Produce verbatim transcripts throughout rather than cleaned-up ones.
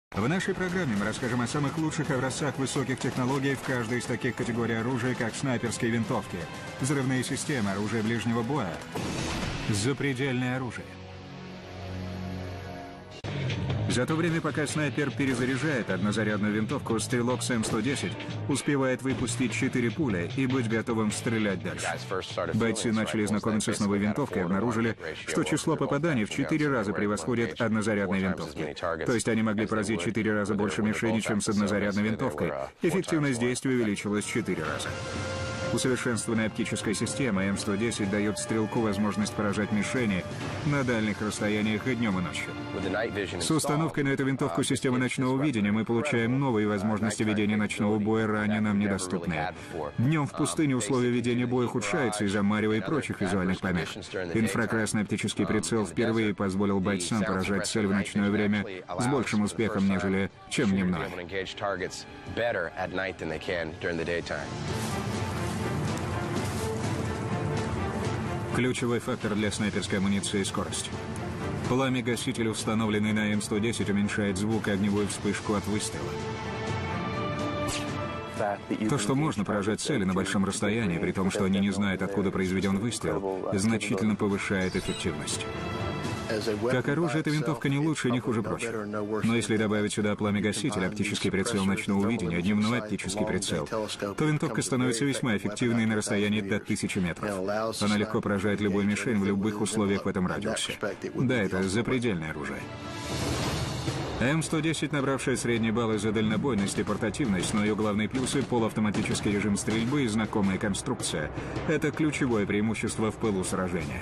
В нашей программе мы расскажем о самых лучших образцах высоких технологий в каждой из таких категорий оружия, как снайперские винтовки, взрывные системы, оружие ближнего боя, запредельное оружие. За то время, пока снайпер перезаряжает однозарядную винтовку, стрелок с эм сто десять успевает выпустить четыре пули и быть готовым стрелять дальше. Бойцы начали знакомиться с новой винтовкой и обнаружили, что число попаданий в четыре раза превосходит однозарядной винтовки. То есть они могли поразить четыре раза больше мишени, чем с однозарядной винтовкой. Эффективность действия увеличилась в четыре раза. Усовершенствованная оптическая система эм сто десять дает стрелку возможность поражать мишени на дальних расстояниях и днем, и ночью. С установкой на эту винтовку системы ночного видения мы получаем новые возможности ведения ночного боя, ранее нам недоступные. Днем в пустыне условия ведения боя ухудшаются из-за марева и прочих визуальных помех. Инфракрасный оптический прицел впервые позволил бойцам поражать цель в ночное время с большим успехом, нежели чем дневное. Ключевой фактор для снайперской амуниции — скорость. Пламя-гаситель, установленный на эм сто десять, уменьшает звук и огневую вспышку от выстрела. То, что можно поражать цели на большом расстоянии, при том, что они не знают, откуда произведен выстрел, значительно повышает эффективность. Как оружие, эта винтовка не лучше и не хуже прочих. Но если добавить сюда пламя-гаситель, оптический прицел ночного видения, дневной оптический прицел, то винтовка становится весьма эффективной на расстоянии до тысячи метров. Она легко поражает любую мишень в любых условиях в этом радиусе. Да, это запредельное оружие. эм сто десять, набравшая средние баллы за дальнобойность и портативность, но ее главные плюсы — полуавтоматический режим стрельбы и знакомая конструкция. Это ключевое преимущество в пылу сражения.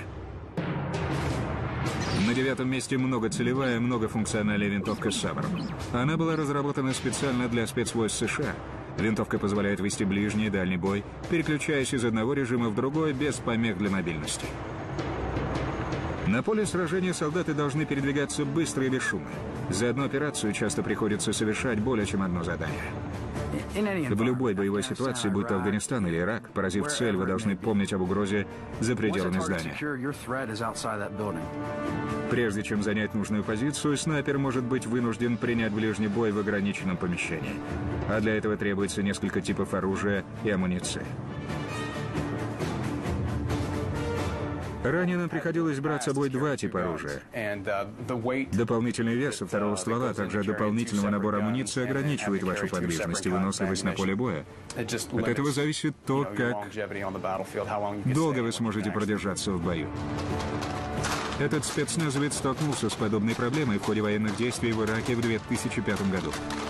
На девятом месте многоцелевая, многофункциональная винтовка «Сабр». Она была разработана специально для спецвойск США. Винтовка позволяет вести ближний и дальний бой, переключаясь из одного режима в другой без помех для мобильности. На поле сражения солдаты должны передвигаться быстро и бесшумно. За одну операцию часто приходится совершать более чем одно задание. В любой боевой ситуации, будь то Афганистан или Ирак, поразив цель, вы должны помнить об угрозе за пределами здания. Прежде чем занять нужную позицию, снайпер может быть вынужден принять ближний бой в ограниченном помещении. А для этого требуется несколько типов оружия и амуниции. Ранее нам приходилось брать с собой два типа оружия. Дополнительный вес со второго ствола, а также дополнительного набора амуниции ограничивает вашу подвижность и выносливость на поле боя. От этого зависит то, как долго вы сможете продержаться в бою. Этот спецназовец столкнулся с подобной проблемой в ходе военных действий в Ираке в две тысячи пятом году.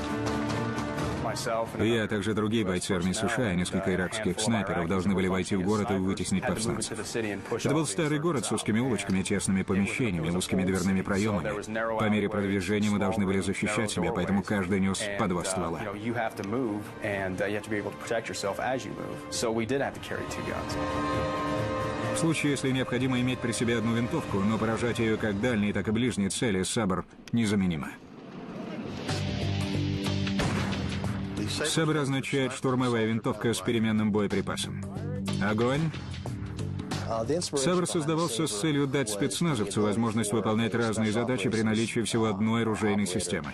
Я, а также другие бойцы армии США и несколько иракских снайперов должны были войти в город и вытеснить повстанцев. Это был старый город с узкими улочками, тесными помещениями, узкими дверными проемами. По мере продвижения мы должны были защищать себя, поэтому каждый нес по два ствола. В случае, если необходимо иметь при себе одну винтовку, но поражать ее как дальние, так и ближние цели, «Сабр» незаменима. «Сабр» означает «штурмовая винтовка с переменным боеприпасом». Огонь! «Сабр» создавался с целью дать спецназовцу возможность выполнять разные задачи при наличии всего одной оружейной системы.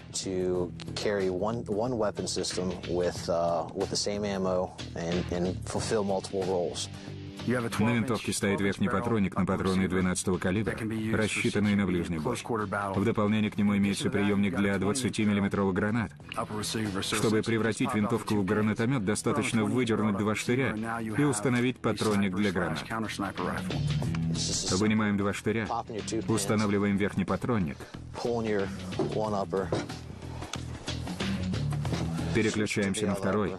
На винтовке стоит верхний патронник на патроны двенадцатого калибра, рассчитанные на ближний бой. В дополнение к нему имеется приемник для двадцатимиллиметровых гранат. Чтобы превратить винтовку в гранатомет, достаточно выдернуть два штыря и установить патронник для гранат. Вынимаем два штыря, устанавливаем верхний патронник, переключаемся на второй.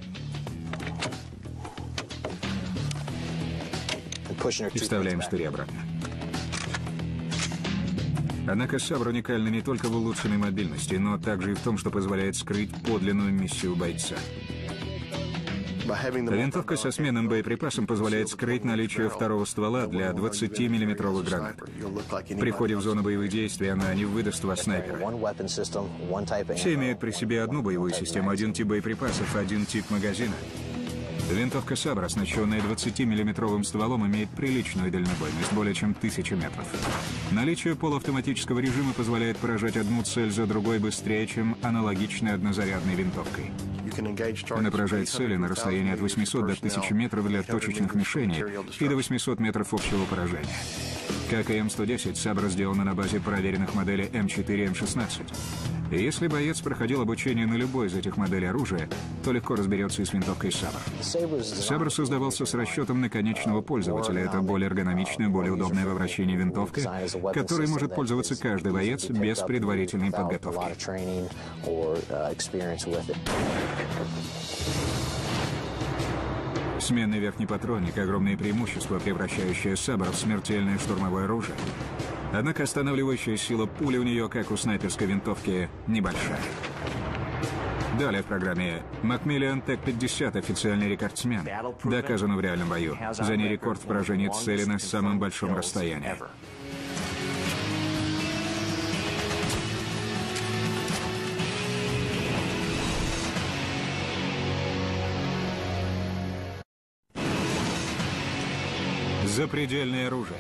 И вставляем штыри обратно. Однако «Сабр» уникальна не только в улучшенной мобильности, но также и в том, что позволяет скрыть подлинную миссию бойца. Винтовка со сменным боеприпасом позволяет скрыть наличие второго ствола для двадцатимиллиметровых гранат. При входе в зону боевых действий она не выдаст вас снайпера. Все имеют при себе одну боевую систему, один тип боеприпасов, один тип магазина. Винтовка Сабр, оснащенная двадцатимиллиметровым стволом, имеет приличную дальнобойность, более чем тысячу метров. Наличие полуавтоматического режима позволяет поражать одну цель за другой быстрее, чем аналогичной однозарядной винтовкой. Она поражает цели на расстоянии от восьмисот до тысячи метров для точечных мишеней и до восьмисот метров общего поражения. Как и Эм сто десять, Сабра сделана на базе проверенных моделей Эм четыре и Эм шестнадцать. И если боец проходил обучение на любой из этих моделей оружия, то легко разберется и с винтовкой Сабр. Сабр создавался с расчетом на конечного пользователя. Это более эргономичная, более удобная в обращении винтовка, которой может пользоваться каждый боец без предварительной подготовки. Сменный верхний патронник — огромное преимущество, превращающее Сабр в смертельное штурмовое оружие. Однако останавливающая сила пули у нее, как у снайперской винтовки, небольшая. Далее в программе Макмиллан Тек пятьдесят, официальный рекордсмен. Доказано в реальном бою. За ней рекорд в поражении цели на самом большом расстоянии. Запредельное оружие.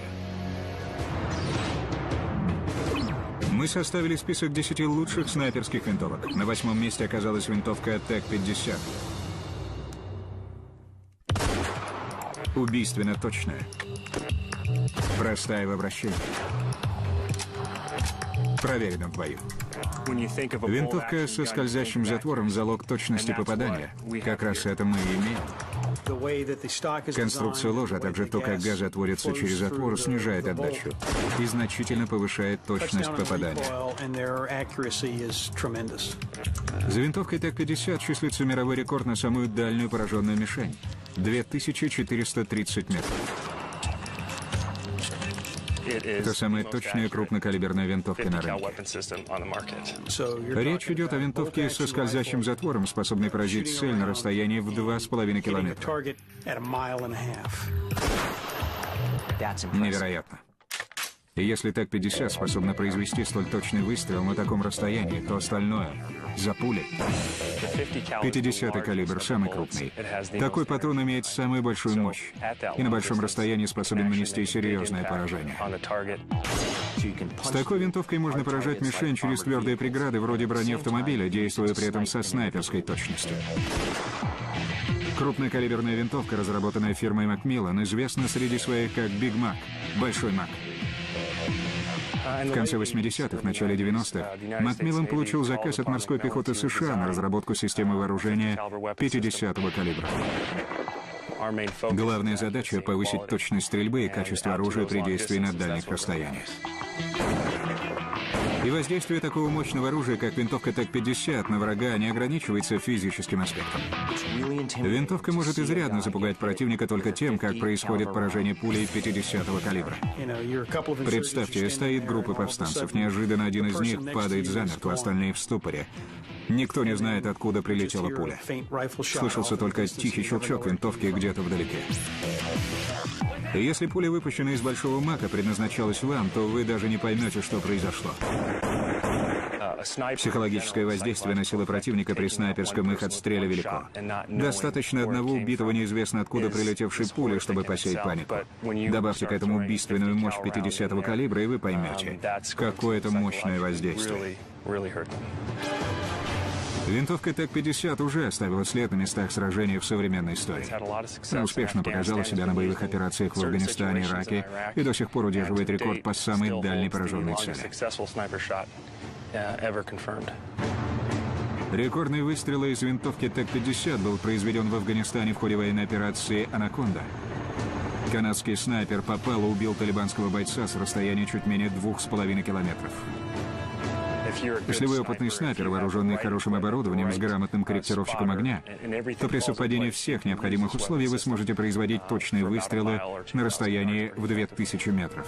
Мы составили список десяти лучших снайперских винтовок. На восьмом месте оказалась винтовка Тек пятьдесят. Убийственно точная. Простая в обращении. Проверена в бою. Винтовка со скользящим затвором — залог точности попадания. Как раз это мы и имеем. Конструкция ложа, а также то, как газ отводится через затвор, снижает отдачу и значительно повышает точность попадания. За винтовкой Тек пятьдесят числится мировой рекорд на самую дальнюю пораженную мишень — две тысячи четыреста тридцать метров. Это самая точная крупнокалиберная винтовка на рынке. Речь идет о винтовке со скользящим затвором, способной поразить цель на расстоянии в два с половиной километра. Невероятно. И если Тек пятьдесят способна произвести столь точный выстрел на таком расстоянии, то остальное — за пулей. пятидесятый калибр самый крупный. Такой патрон имеет самую большую мощь и на большом расстоянии способен нанести серьезное поражение. С такой винтовкой можно поражать мишень через твердые преграды вроде брони автомобиля, действуя при этом со снайперской точностью. Крупнокалиберная винтовка, разработанная фирмой Макмиллан, известна среди своих как Биг Мак — Большой Мак. В конце восьмидесятых, начале девяностых Макмиллан получил заказ от морской пехоты США на разработку системы вооружения пятидесятого калибра. Главная задача — повысить точность стрельбы и качество оружия при действии на дальних расстояниях. И воздействие такого мощного оружия, как винтовка Тек пятьдесят, на врага не ограничивается физическим аспектом. Винтовка может изрядно запугать противника только тем, как происходит поражение пулей пятидесятого калибра. Представьте, стоит группа повстанцев. Неожиданно один из них падает замертво, остальные в ступоре. Никто не знает, откуда прилетела пуля. Слышался только тихий щелчок винтовки где-то вдалеке. И если пуля, выпущенная из Большого Мака, предназначалась вам, то вы даже не поймете, что произошло. Психологическое воздействие на силы противника при снайперском их отстреле велико. Достаточно одного убитого неизвестно откуда прилетевшей пули, чтобы посеять панику. Добавьте к этому убийственную мощь пятидесятого калибра, и вы поймете, какое это мощное воздействие. Винтовка Тек пятьдесят уже оставила след на местах сражений в современной истории. Она успешно показала себя на боевых операциях в Афганистане и Ираке и до сих пор удерживает рекорд по самой дальней пораженной цели. Рекордный выстрел из винтовки Тек пятьдесят был произведен в Афганистане в ходе военной операции «Анаконда». Канадский снайпер попал и убил талибанского бойца с расстояния чуть менее двух с половиной километров. Если вы опытный снайпер, вооруженный хорошим оборудованием с грамотным корректировщиком огня, то при совпадении всех необходимых условий вы сможете производить точные выстрелы на расстоянии в две тысячи метров.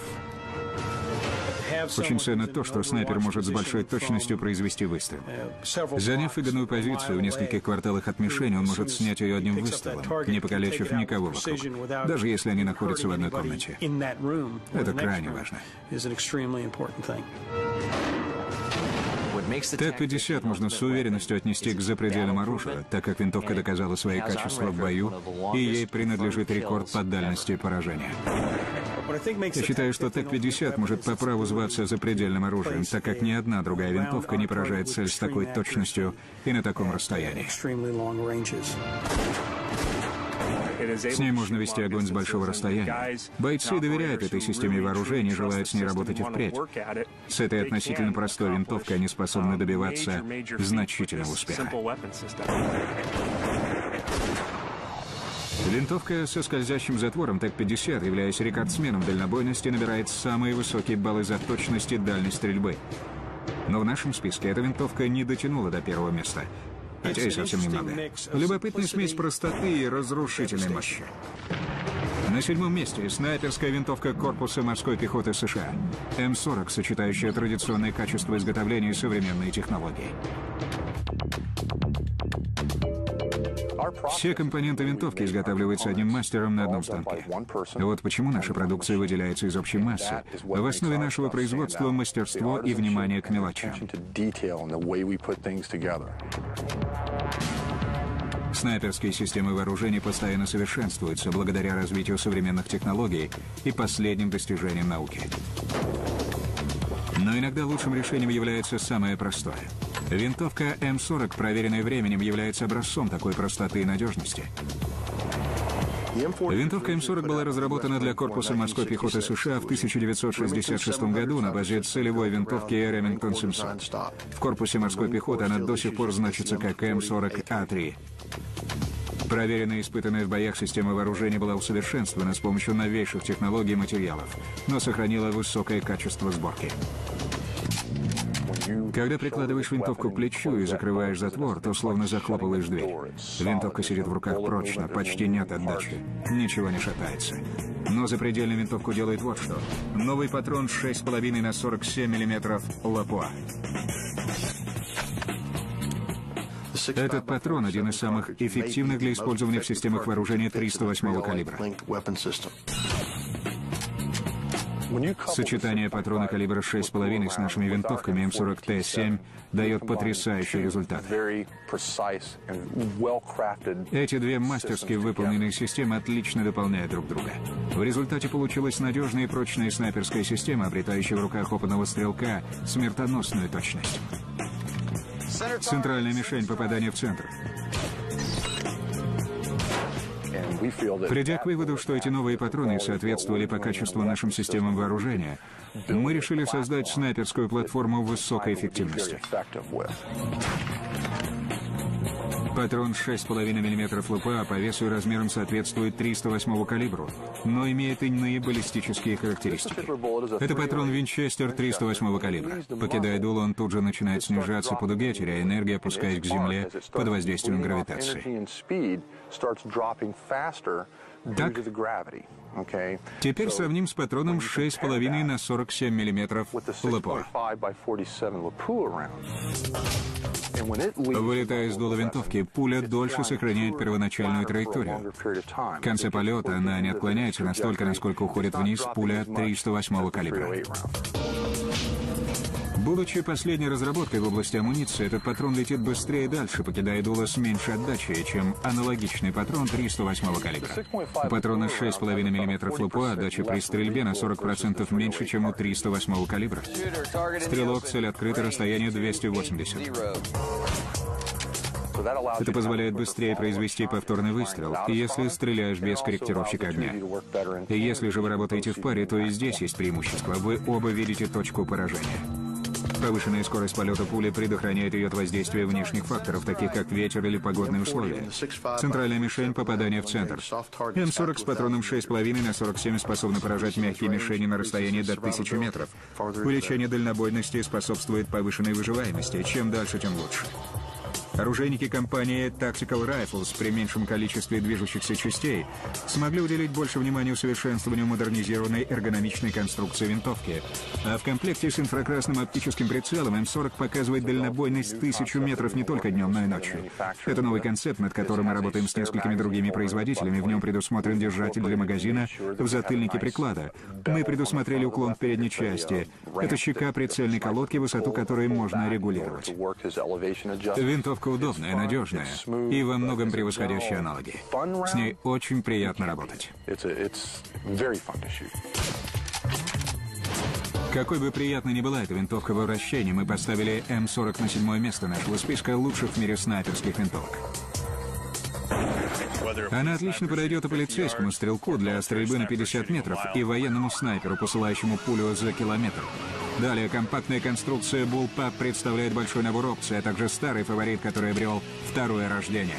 Очень ценно то, что снайпер может с большой точностью произвести выстрел. Заняв выгодную позицию в нескольких кварталах от мишени, он может снять ее одним выстрелом, не покалечив никого вокруг, даже если они находятся в одной комнате. Это крайне важно. Т пятьдесят можно с уверенностью отнести к запредельным оружию, так как винтовка доказала свои качества в бою, и ей принадлежит рекорд по дальности поражения. Я считаю, что Т пятьдесят может по праву зваться запредельным оружием, так как ни одна другая винтовка не поражает цель с такой точностью и на таком расстоянии. С ней можно вести огонь с большого расстояния. Бойцы доверяют этой системе вооружения и желают с ней работать и впредь. С этой относительно простой винтовкой они способны добиваться значительного успеха. Винтовка со скользящим затвором Т пятьдесят, являясь рекордсменом дальнобойности, набирает самые высокие баллы за точность и дальность стрельбы. Но в нашем списке эта винтовка не дотянула до первого места. Хотя и совсем немного. Любопытная смесь простоты и разрушительной мощи. На седьмом месте снайперская винтовка корпуса морской пехоты США. М сорок, сочетающая традиционные качества изготовления и современные технологии. Все компоненты винтовки изготавливаются одним мастером на одном станке. Вот почему наша продукция выделяется из общей массы. В основе нашего производства мастерство и внимание к мелочам. Снайперские системы вооружений постоянно совершенствуются благодаря развитию современных технологий и последним достижениям науки. Но иногда лучшим решением является самое простое. Винтовка М сорок, проверенная временем, является образцом такой простоты и надежности. Винтовка М сорок была разработана для корпуса морской пехоты США в тысяча девятьсот шестьдесят шестом году на базе целевой винтовки Ремингтон семьсот. В корпусе морской пехоты она до сих пор значится как М сорок А три. Проверенная и испытанная в боях система вооружения была усовершенствована с помощью новейших технологий и материалов, но сохранила высокое качество сборки. Когда прикладываешь винтовку к плечу и закрываешь затвор, то словно захлопываешь дверь. Винтовка сидит в руках прочно, почти нет отдачи, ничего не шатается. Но запредельную винтовку делает вот что. Новый патрон шесть с половиной на сорок семь миллиметров Лапуа. Этот патрон один из самых эффективных для использования в системах вооружения триста восьмого калибра. Сочетание патрона калибра шесть с половиной с нашими винтовками М сорок Т семь дает потрясающий результат. Эти две мастерски выполненные системы отлично дополняют друг друга. В результате получилась надежная и прочная снайперская система, обретающая в руках опытного стрелка смертоносную точность. Центральная мишень попадания в центр. Придя к выводу, что эти новые патроны соответствовали по качеству нашим системам вооружения, мы решили создать снайперскую платформу высокой эффективности. Патрон шесть с половиной миллиметров Лапуа по весу и размерам соответствует триста восьмому калибру, но имеет иные баллистические характеристики. Это патрон Винчестер триста восьмого калибра. Покидая дуло, он тут же начинает снижаться по дуге, теряя энергию, опускаясь к земле под воздействием гравитации. Так, теперь сравним с патроном шесть с половиной на сорок семь миллиметров Лапуа. Вылетая из дула винтовки, пуля дольше сохраняет первоначальную траекторию. В конце полета она не отклоняется настолько, насколько уходит вниз пуля триста восьмого калибра. Будучи последней разработкой в области амуниции, этот патрон летит быстрее и дальше, покидая дуло с меньшей отдачей, чем аналогичный патрон триста восьмого калибра. У патрона шесть с половиной миллиметров Лапуа отдача при стрельбе на сорок процентов меньше, чем у триста восьмого калибра. Стрелок, цель открыта, расстояние двести восемьдесят. Это позволяет быстрее произвести повторный выстрел, если стреляешь без корректировщика огня. И если же вы работаете в паре, то и здесь есть преимущество. Вы оба видите точку поражения. Повышенная скорость полета пули предохраняет ее от воздействия внешних факторов, таких как ветер или погодные условия. Центральная мишень — попадание в центр. М сорок с патроном шесть с половиной на сорок семь способна поражать мягкие мишени на расстоянии до тысячи метров. Увеличение дальнобойности способствует повышенной выживаемости. Чем дальше, тем лучше. Оружейники компании Tactical Rifles при меньшем количестве движущихся частей смогли уделить больше внимания усовершенствованию модернизированной эргономичной конструкции винтовки. А в комплекте с инфракрасным оптическим прицелом эм сорок показывает дальнобойность тысячу метров не только днем, но и ночью. Это новый концепт, над которым мы работаем с несколькими другими производителями. В нем предусмотрен держатель для магазина в затыльнике приклада. Мы предусмотрели уклон в передней части. Это щека прицельной колодки, высоту которой можно регулировать. Винтовка удобная, надежная и во многом превосходящая аналоги. С ней очень приятно работать. Какой бы приятной ни была эта винтовка во вращении, мы поставили эм сорок на седьмое место нашего списка лучших в мире снайперских винтовок. Она отлично подойдет и полицейскому стрелку для стрельбы на пятьдесят метров, и военному снайперу, посылающему пулю за километр. Далее, компактная конструкция Bullpup представляет большой набор опций, а также старый фаворит, который обрел второе рождение.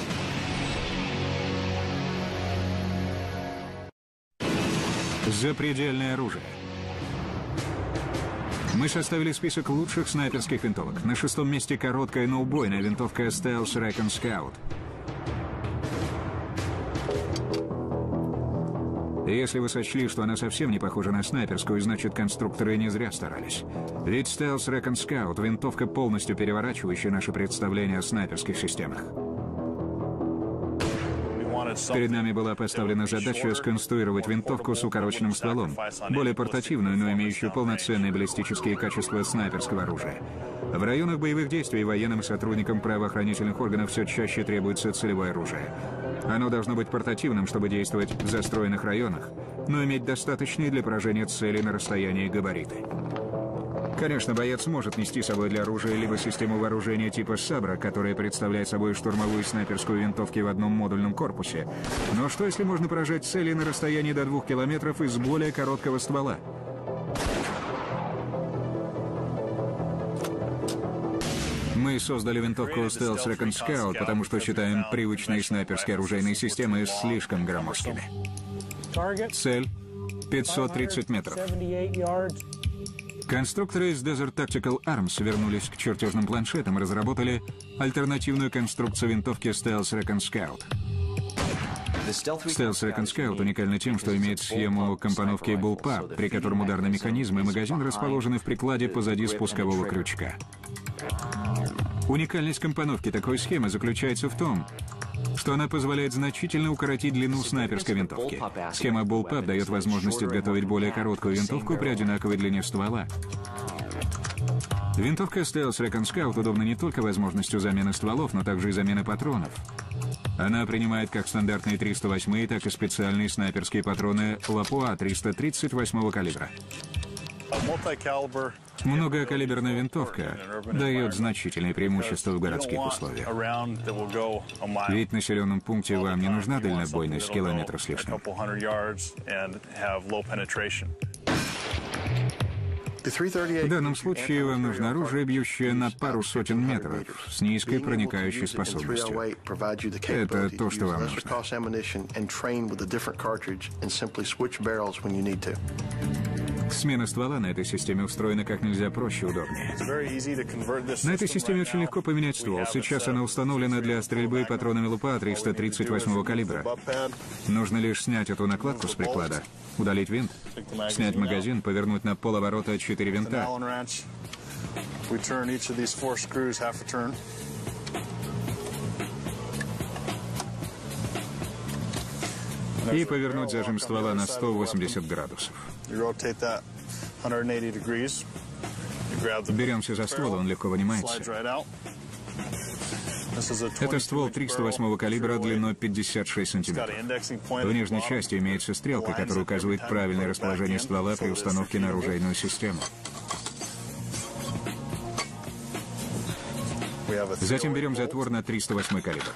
Запредельное оружие. Мы составили список лучших снайперских винтовок. На шестом месте короткая, но убойная винтовка Stealth Recon Scout. Если вы сочли, что она совсем не похожа на снайперскую, значит, конструкторы не зря старались. Ведь Stealth Recon Scout — винтовка, полностью переворачивающая наше представление о снайперских системах. Перед нами была поставлена задача сконструировать винтовку с укороченным стволом, более портативную, но имеющую полноценные баллистические качества снайперского оружия. В районах боевых действий военным сотрудникам правоохранительных органов все чаще требуется целевое оружие. Оно должно быть портативным, чтобы действовать в застроенных районах, но иметь достаточные для поражения цели на расстоянии габариты. Конечно, боец может нести с собой для оружия либо систему вооружения типа Сабра, которая представляет собой штурмовую снайперскую винтовку в одном модульном корпусе. Но что, если можно поражать цели на расстоянии до двух километров из более короткого ствола? Мы создали винтовку Stealth Recon Scout, потому что считаем привычные снайперские оружейные системы слишком громоздкими. Цель — пятьсот тридцать метров. Конструкторы из Desert Tactical Arms вернулись к чертежным планшетам и разработали альтернативную конструкцию винтовки Stealth Recon Scout. Stealth Recon Scout уникальна тем, что имеет схему компоновки Bullpup, при котором ударный механизм и магазин расположены в прикладе позади спускового крючка. Уникальность компоновки такой схемы заключается в том, что она позволяет значительно укоротить длину снайперской винтовки. Схема Bullpup дает возможность изготовить более короткую винтовку при одинаковой длине ствола. Винтовка Stealth Recon Scout удобна не только возможностью замены стволов, но также и замены патронов. Она принимает как стандартные триста восемь, так и специальные снайперские патроны Lapua триста тридцать восьмого калибра. Многокалиберная винтовка дает значительные преимущества в городских условиях. Ведь в населенном пункте вам не нужна дальнобойность километра с лишним. В данном случае вам нужно оружие, бьющее на пару сотен метров, с низкой проникающей способностью. Это то, что вам нужно. Смена ствола на этой системе устроена как нельзя проще и удобнее. На этой системе очень легко поменять ствол. Сейчас она установлена для стрельбы патронами Lapua триста тридцать восьмого калибра. Нужно лишь снять эту накладку с приклада, удалить винт, снять магазин, повернуть на полоборота четыре винта. И повернуть зажим ствола на сто восемьдесят градусов. Беремся за ствол, он легко вынимается. Это ствол триста восьмого калибра длиной пятьдесят шесть сантиметров. В нижней части имеется стрелка, которая указывает правильное расположение ствола при установке на оружейную систему. Затем берем затвор на триста восьмой калибр.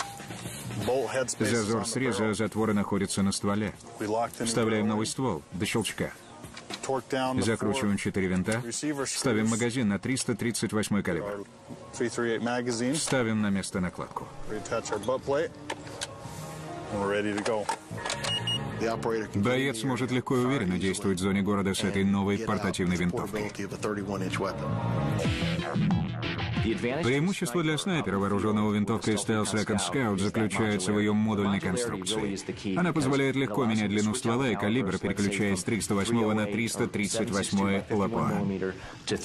Зазор среза затвора находится на стволе. Вставляем новый ствол до щелчка. Закручиваем четыре винта. Ставим магазин на триста тридцать восьмой калибр. Ставим на место накладку. Боец может легко и уверенно действовать в зоне города с этой новой портативной винтовкой. Преимущество для снайпера, вооруженного винтовкой Stealth Second Scout, заключается в ее модульной конструкции. Она позволяет легко менять длину ствола и калибр, переключая с триста восьмого на триста тридцать восьмой Lapua.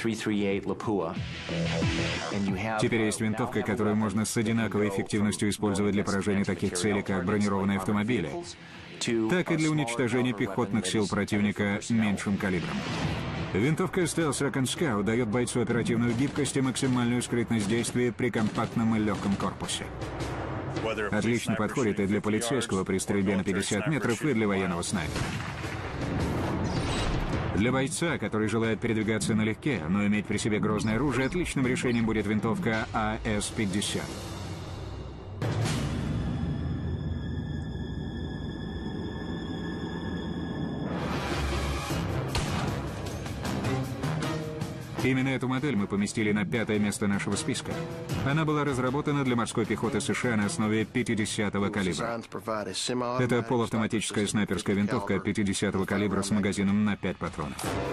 Теперь есть винтовка, которую можно с одинаковой эффективностью использовать для поражения таких целей, как бронированные автомобили, так и для уничтожения пехотных сил противника меньшим калибром. Винтовка Stealth Second Scout дает бойцу оперативную гибкость и максимальную скрытность действия при компактном и легком корпусе. Отлично подходит и для полицейского при стрельбе на пятьдесят метров, и для военного снайпера. Для бойца, который желает передвигаться налегке, но иметь при себе грозное оружие, отличным решением будет винтовка А Эс пятьдесят. Именно эту модель мы поместили на пятое место нашего списка. Она была разработана для морской пехоты США на основе пятидесятого калибра. Это полуавтоматическая снайперская винтовка пятидесятого калибра с магазином на пять патронов.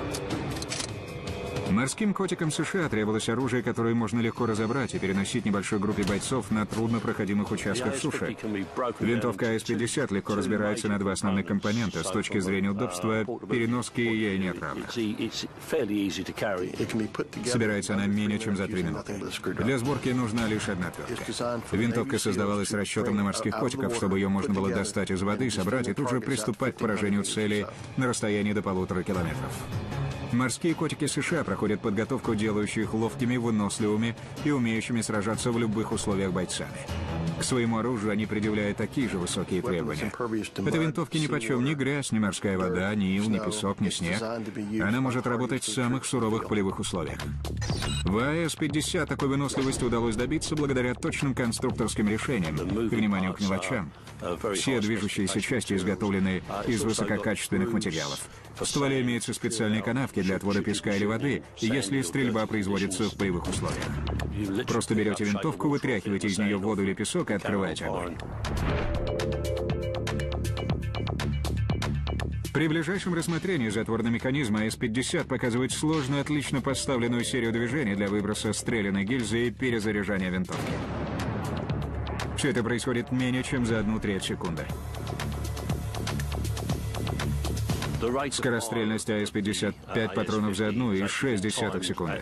Морским котикам США требовалось оружие, которое можно легко разобрать и переносить небольшой группе бойцов на труднопроходимых участках суши. Винтовка А Эс пятьдесят легко разбирается на два основных компонента. С точки зрения удобства, переноски ей нет равных. Собирается она менее чем за три минуты. Для сборки нужна лишь одна отвертка. Винтовка создавалась с расчетом на морских котиков, чтобы ее можно было достать из воды, собрать и тут же приступать к поражению цели на расстоянии до полутора километров. Морские котики США проходят подготовку, делающую их ловкими, выносливыми и умеющими сражаться в любых условиях бойцами. К своему оружию они предъявляют такие же высокие требования. Этой винтовке нипочем ни грязь, ни морская вода, ни ил, ни песок, ни снег. Она может работать в самых суровых полевых условиях. В А Эс пятьдесят такой выносливости удалось добиться благодаря точным конструкторским решениям и вниманию к мелочам. Все движущиеся части изготовлены из высококачественных материалов. В стволе имеются специальные канавки для отвода песка или воды, если стрельба производится в полевых условиях. Просто берете винтовку, вытряхиваете из нее воду или песок и открываете огонь. При ближайшем рассмотрении затворный механизм А Эс пятьдесят показывает сложную, отлично поставленную серию движений для выброса стрелянной гильзы и перезаряжания винтовки. Все это происходит менее чем за одну треть секунды. Скорострельность А Эс пятьдесят пять патронов за одну и шесть десятых секунды.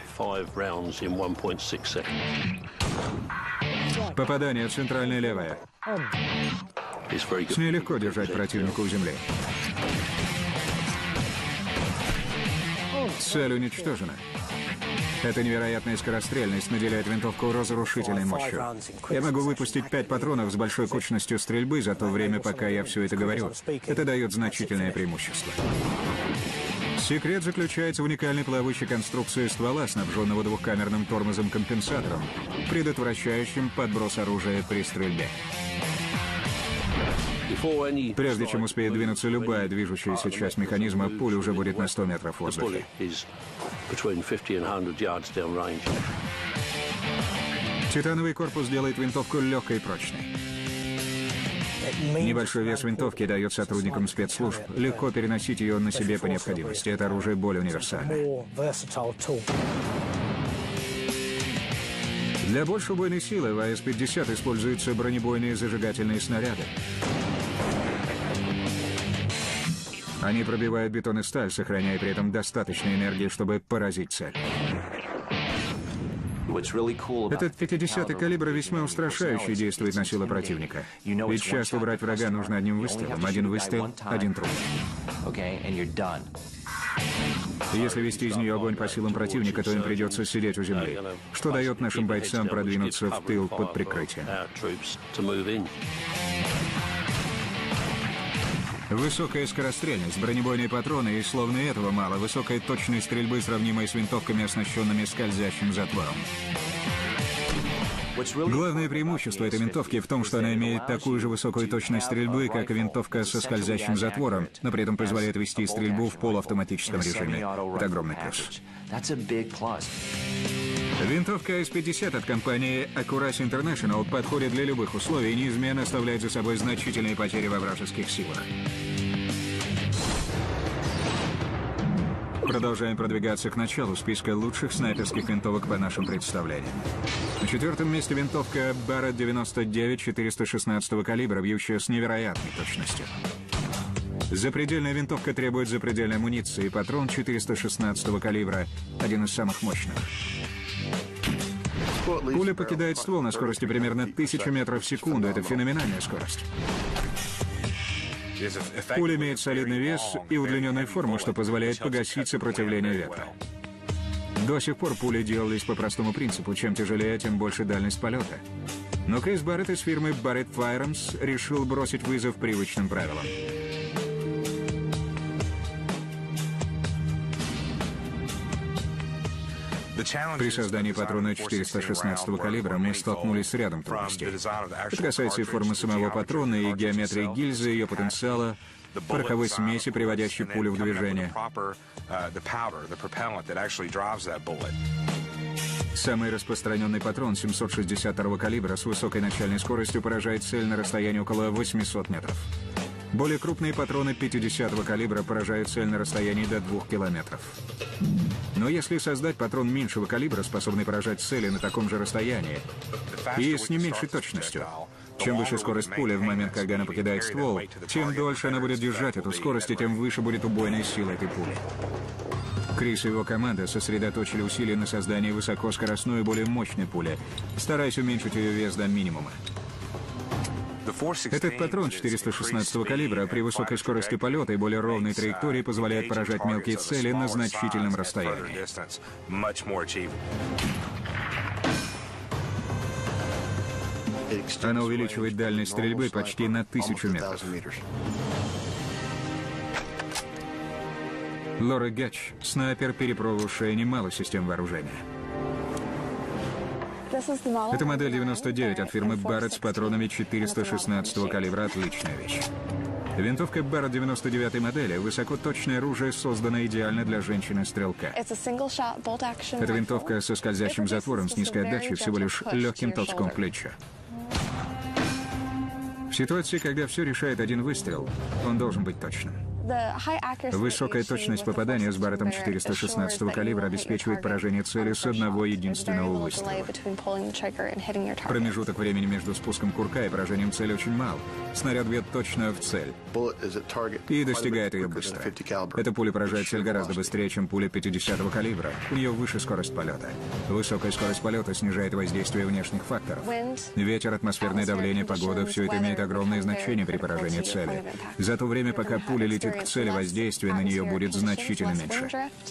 Попадание центральное левое. С ней легко держать противника у земли. Цель уничтожена. Эта невероятная скорострельность наделяет винтовку разрушительной мощью. Я могу выпустить пять патронов с большой кучностью стрельбы за то время, пока я все это говорю. Это дает значительное преимущество. Секрет заключается в уникальной плавающей конструкции ствола, снабженного двухкамерным тормозом-компенсатором, предотвращающим подброс оружия при стрельбе. Прежде чем успеет двинуться любая движущаяся часть механизма, пуля уже будет на сто метров в воздухе. Титановый корпус делает винтовку легкой и прочной. Небольшой вес винтовки дает сотрудникам спецслужб легко переносить ее на себе по необходимости. Это оружие более универсальное. Для большей убойной силы в А Эс пятьдесят используются бронебойные зажигательные снаряды. Они пробивают бетон и сталь, сохраняя при этом достаточно энергии, чтобы поразить цель. Этот пятидесятый калибр весьма устрашающе действует на силы противника. Ведь часто убрать врага нужно одним выстрелом. Один выстрел, один труп. Если вести из нее огонь по силам противника, то им придется сидеть у земли, что дает нашим бойцам продвинуться в тыл под прикрытием. Высокая скорострельность, бронебойные патроны и, словно этого мало, высокая точность стрельбы, сравнимая с винтовками, оснащенными скользящим затвором. Главное преимущество этой винтовки в том, что она имеет такую же высокую точность стрельбы, как и винтовка со скользящим затвором, но при этом позволяет вести стрельбу в полуавтоматическом режиме. Это огромный плюс. Винтовка А Эс пятьдесят от компании Accuracy International подходит для любых условий и неизменно оставляет за собой значительные потери во вражеских силах. Продолжаем продвигаться к началу списка лучших снайперских винтовок по нашим представлениям. На четвертом месте винтовка Barrett девяносто девять четыреста шестнадцатого калибра, бьющая с невероятной точностью. Запредельная винтовка требует запредельной амуниции, и патрон четыреста шестнадцатого калибра – один из самых мощных. Пуля покидает ствол на скорости примерно тысячу метров в секунду. Это феноменальная скорость. Пуля имеет солидный вес и удлиненную форму, что позволяет погасить сопротивление ветра. До сих пор пули делались по простому принципу: чем тяжелее, тем больше дальность полета. Но Крис Барретт из фирмы Barrett Firearms решил бросить вызов привычным правилам. При создании патрона четыреста шестнадцатого калибра мы столкнулись с рядом трудностей. Это касается и формы самого патрона, и геометрии гильзы, ее потенциала, пороховой смеси, приводящей пулю в движение. Самый распространенный патрон семьсот шестьдесят второго калибра с высокой начальной скоростью поражает цель на расстоянии около восьмисот метров. Более крупные патроны пятидесятого калибра поражают цель на расстоянии до двух километров. Но если создать патрон меньшего калибра, способный поражать цели на таком же расстоянии и с не меньшей точностью, чем выше скорость пули в момент, когда она покидает ствол, тем дольше она будет держать эту скорость, и тем выше будет убойная сила этой пули. Крис и его команда сосредоточили усилия на создании высокоскоростной и более мощной пули, стараясь уменьшить ее вес до минимума. Этот патрон четыреста шестнадцатого калибра при высокой скорости полета и более ровной траектории позволяет поражать мелкие цели на значительном расстоянии. Она увеличивает дальность стрельбы почти на тысячу метров. Лора Гатч, снайпер, перепробовавшая немало систем вооружения. Это модель девяносто девять от фирмы Barrett с патронами четыреста шестнадцатого калибра. Отличная вещь. Винтовка Barrett девяносто девятой модели — высокоточное оружие, созданное идеально для женщины-стрелка. Эта винтовка со скользящим затвором с низкой отдачей, всего лишь легким толчком плеча. В ситуации, когда все решает один выстрел, он должен быть точным. Высокая точность попадания с Барреттом четыреста шестнадцатого калибра обеспечивает поражение цели с одного единственного выстрела. Промежуток времени между спуском курка и поражением цели очень мал. Снаряд бьет точно в цель и достигает ее быстро. Эта пуля поражает цель гораздо быстрее, чем пуля пятидесятого калибра. У нее выше скорость полета. Высокая скорость полета снижает воздействие внешних факторов. Ветер, атмосферное давление, погода — все это имеет огромное значение при поражении цели. За то время, пока пуля летит к цели, воздействие на нее будет значительно меньше.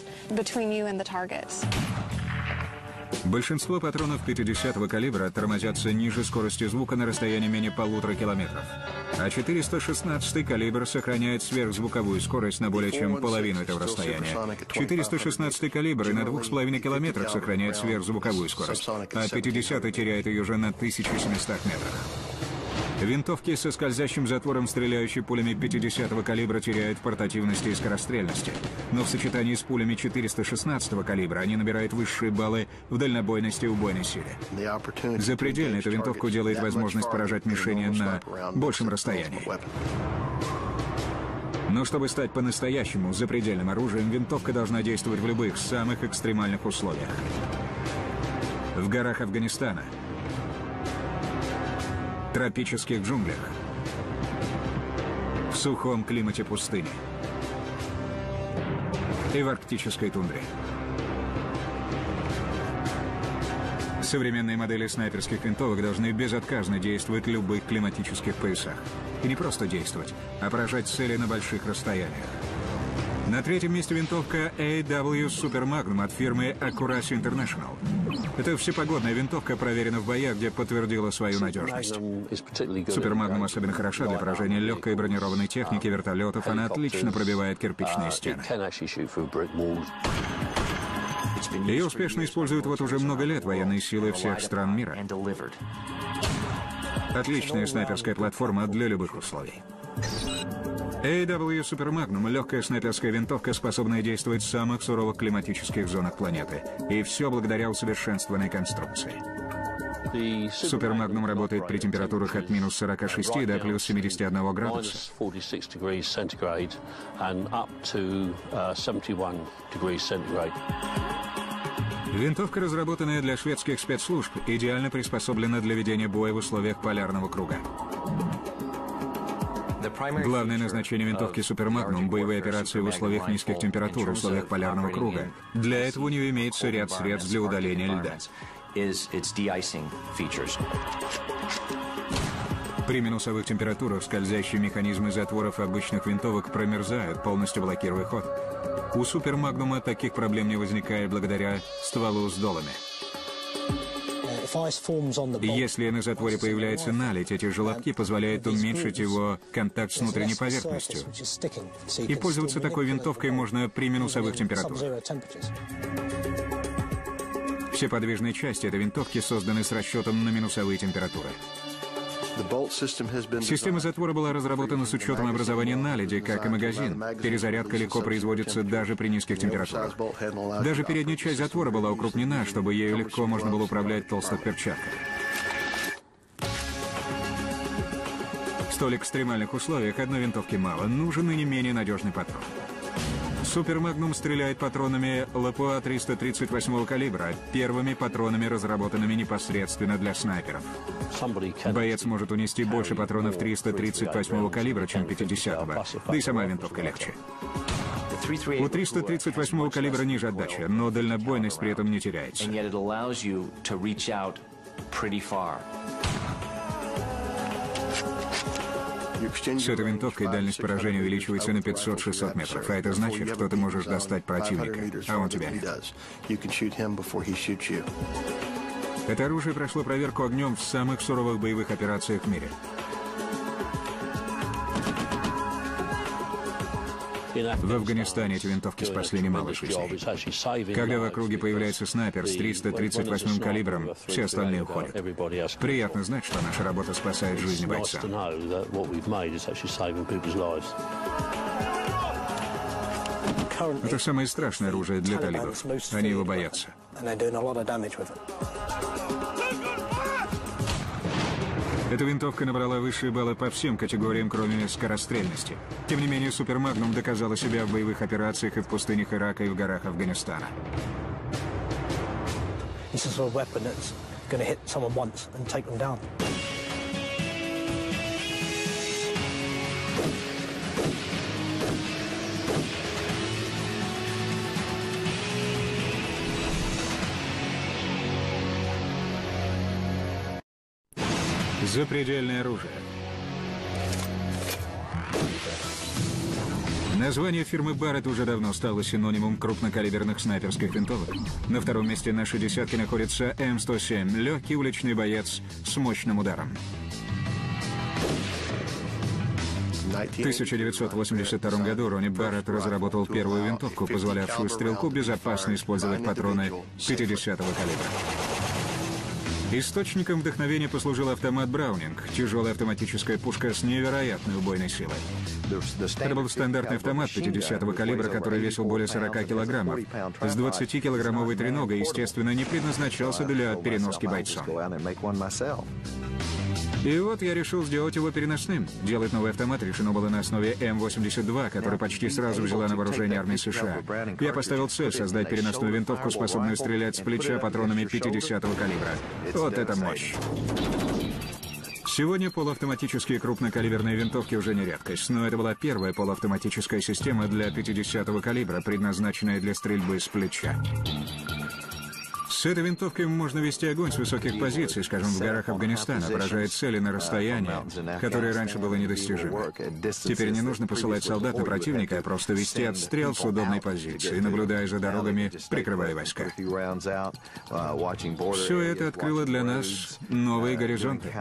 Большинство патронов пятидесятого калибра тормозятся ниже скорости звука на расстоянии менее полутора километров, а четыреста шестнадцатый калибр сохраняет сверхзвуковую скорость на более чем половину этого расстояния. четыреста шестнадцатый калибр и на двух с половиной километрах сохраняет сверхзвуковую скорость, а пятидесятый теряет ее уже на тысячу семистах метрах. Винтовки со скользящим затвором, стреляющие пулями пятидесятого калибра, теряют в портативности и скорострельности. Но в сочетании с пулями четыреста шестнадцатого калибра они набирают высшие баллы в дальнобойности и убойной силе. Запредельно эта винтовка делает возможность поражать мишени на большем расстоянии. Но чтобы стать по-настоящему запредельным оружием, винтовка должна действовать в любых самых экстремальных условиях. В горах Афганистана, в тропических джунглях, в сухом климате пустыни и в арктической тундре. Современные модели снайперских винтовок должны безотказно действовать в любых климатических поясах. И не просто действовать, а поражать цели на больших расстояниях. На третьем месте винтовка эй дабл ю Super Magnum от фирмы Accuracy International. Это всепогодная винтовка, проверена в боях, где подтвердила свою надежность. Super Magnum особенно хороша для поражения легкой бронированной техники, вертолетов. Она отлично пробивает кирпичные стены. Ее успешно используют вот уже много лет военные силы всех стран мира. Отличная снайперская платформа для любых условий. эй дабл ю Super Magnum — легкая снайперская винтовка, способная действовать в самых суровых климатических зонах планеты. И все благодаря усовершенствованной конструкции. Супер Магнум работает при температурах от минус сорока шести до плюс семидесяти одного градуса. Винтовка, разработанная для шведских спецслужб, идеально приспособлена для ведения боя в условиях полярного круга. Главное назначение винтовки Супер Магнум — боевые операции в условиях низких температур, в условиях полярного круга. Для этого у нее имеется ряд средств для удаления льда. При минусовых температурах скользящие механизмы затворов обычных винтовок промерзают, полностью блокируя ход. У Супер Магнума таких проблем не возникает благодаря стволу с долами. Если на затворе появляется наледь, эти желобки позволяют уменьшить его контакт с внутренней поверхностью. И пользоваться такой винтовкой можно при минусовых температурах. Все подвижные части этой винтовки созданы с расчетом на минусовые температуры. Система затвора была разработана с учетом образования наледи, как и магазин. Перезарядка легко производится даже при низких температурах. Даже передняя часть затвора была укрупнена, чтобы ею легко можно было управлять в толстых перчатках. В столь экстремальных условиях одной винтовки мало, нужен и не менее надежный патрон. Супер Магнум стреляет патронами ЛПА триста тридцать восьмого калибра, первыми патронами, разработанными непосредственно для снайперов. Боец может унести больше патронов триста тридцать восьмого калибра, чем пятидесятого, да и сама винтовка легче. У триста тридцать восьмого калибра ниже отдача, но дальнобойность при этом не теряется. С этой винтовкой дальность поражения увеличивается на пятьсот-шестьсот метров, а это значит, что ты можешь достать противника, а он тебя нет. Это оружие прошло проверку огнем в самых суровых боевых операциях в мире. В Афганистане эти винтовки спасли немало жизней. Когда в округе появляется снайпер с триста тридцать восьмым калибром, все остальные уходят. Приятно знать, что наша работа спасает жизни бойцам. Это самое страшное оружие для талибов. Они его боятся. Эта винтовка набрала высшие баллы по всем категориям, кроме скорострельности. Тем не менее, Супер Магнум доказала себя в боевых операциях и в пустынях Ирака, и в горах Афганистана. Запредельное оружие. Название фирмы Барретт уже давно стало синонимом крупнокалиберных снайперских винтовок. На втором месте нашей десятки находится эм сто семь, легкий уличный боец с мощным ударом. В тысяча девятьсот восемьдесят втором году Ронни Барретт разработал первую винтовку, позволявшую стрелку безопасно использовать патроны пятидесятого калибра. Источником вдохновения послужил автомат Браунинг, тяжелая автоматическая пушка с невероятной убойной силой. Это был стандартный автомат пятидесятого калибра, который весил более сорока килограммов. С двадцатикилограммовой треногой, естественно, не предназначался для переноски бойцом. И вот я решил сделать его переносным. Делать новый автомат решено было на основе эм восемьдесят два, который почти сразу взяла на вооружение армии США. Я поставил цель создать переносную винтовку, способную стрелять с плеча патронами пятидесятого калибра. Вот это мощь! Сегодня полуавтоматические крупнокалиберные винтовки уже не редкость, но это была первая полуавтоматическая система для пятидесятого калибра, предназначенная для стрельбы с плеча. С этой винтовкой можно вести огонь с высоких позиций, скажем, в горах Афганистана, поражая цели на расстояние, которое раньше было недостижимо. Теперь не нужно посылать солдат на противника, а просто вести отстрел с удобной позиции, наблюдая за дорогами, прикрывая войска. Все это открыло для нас новые горизонты.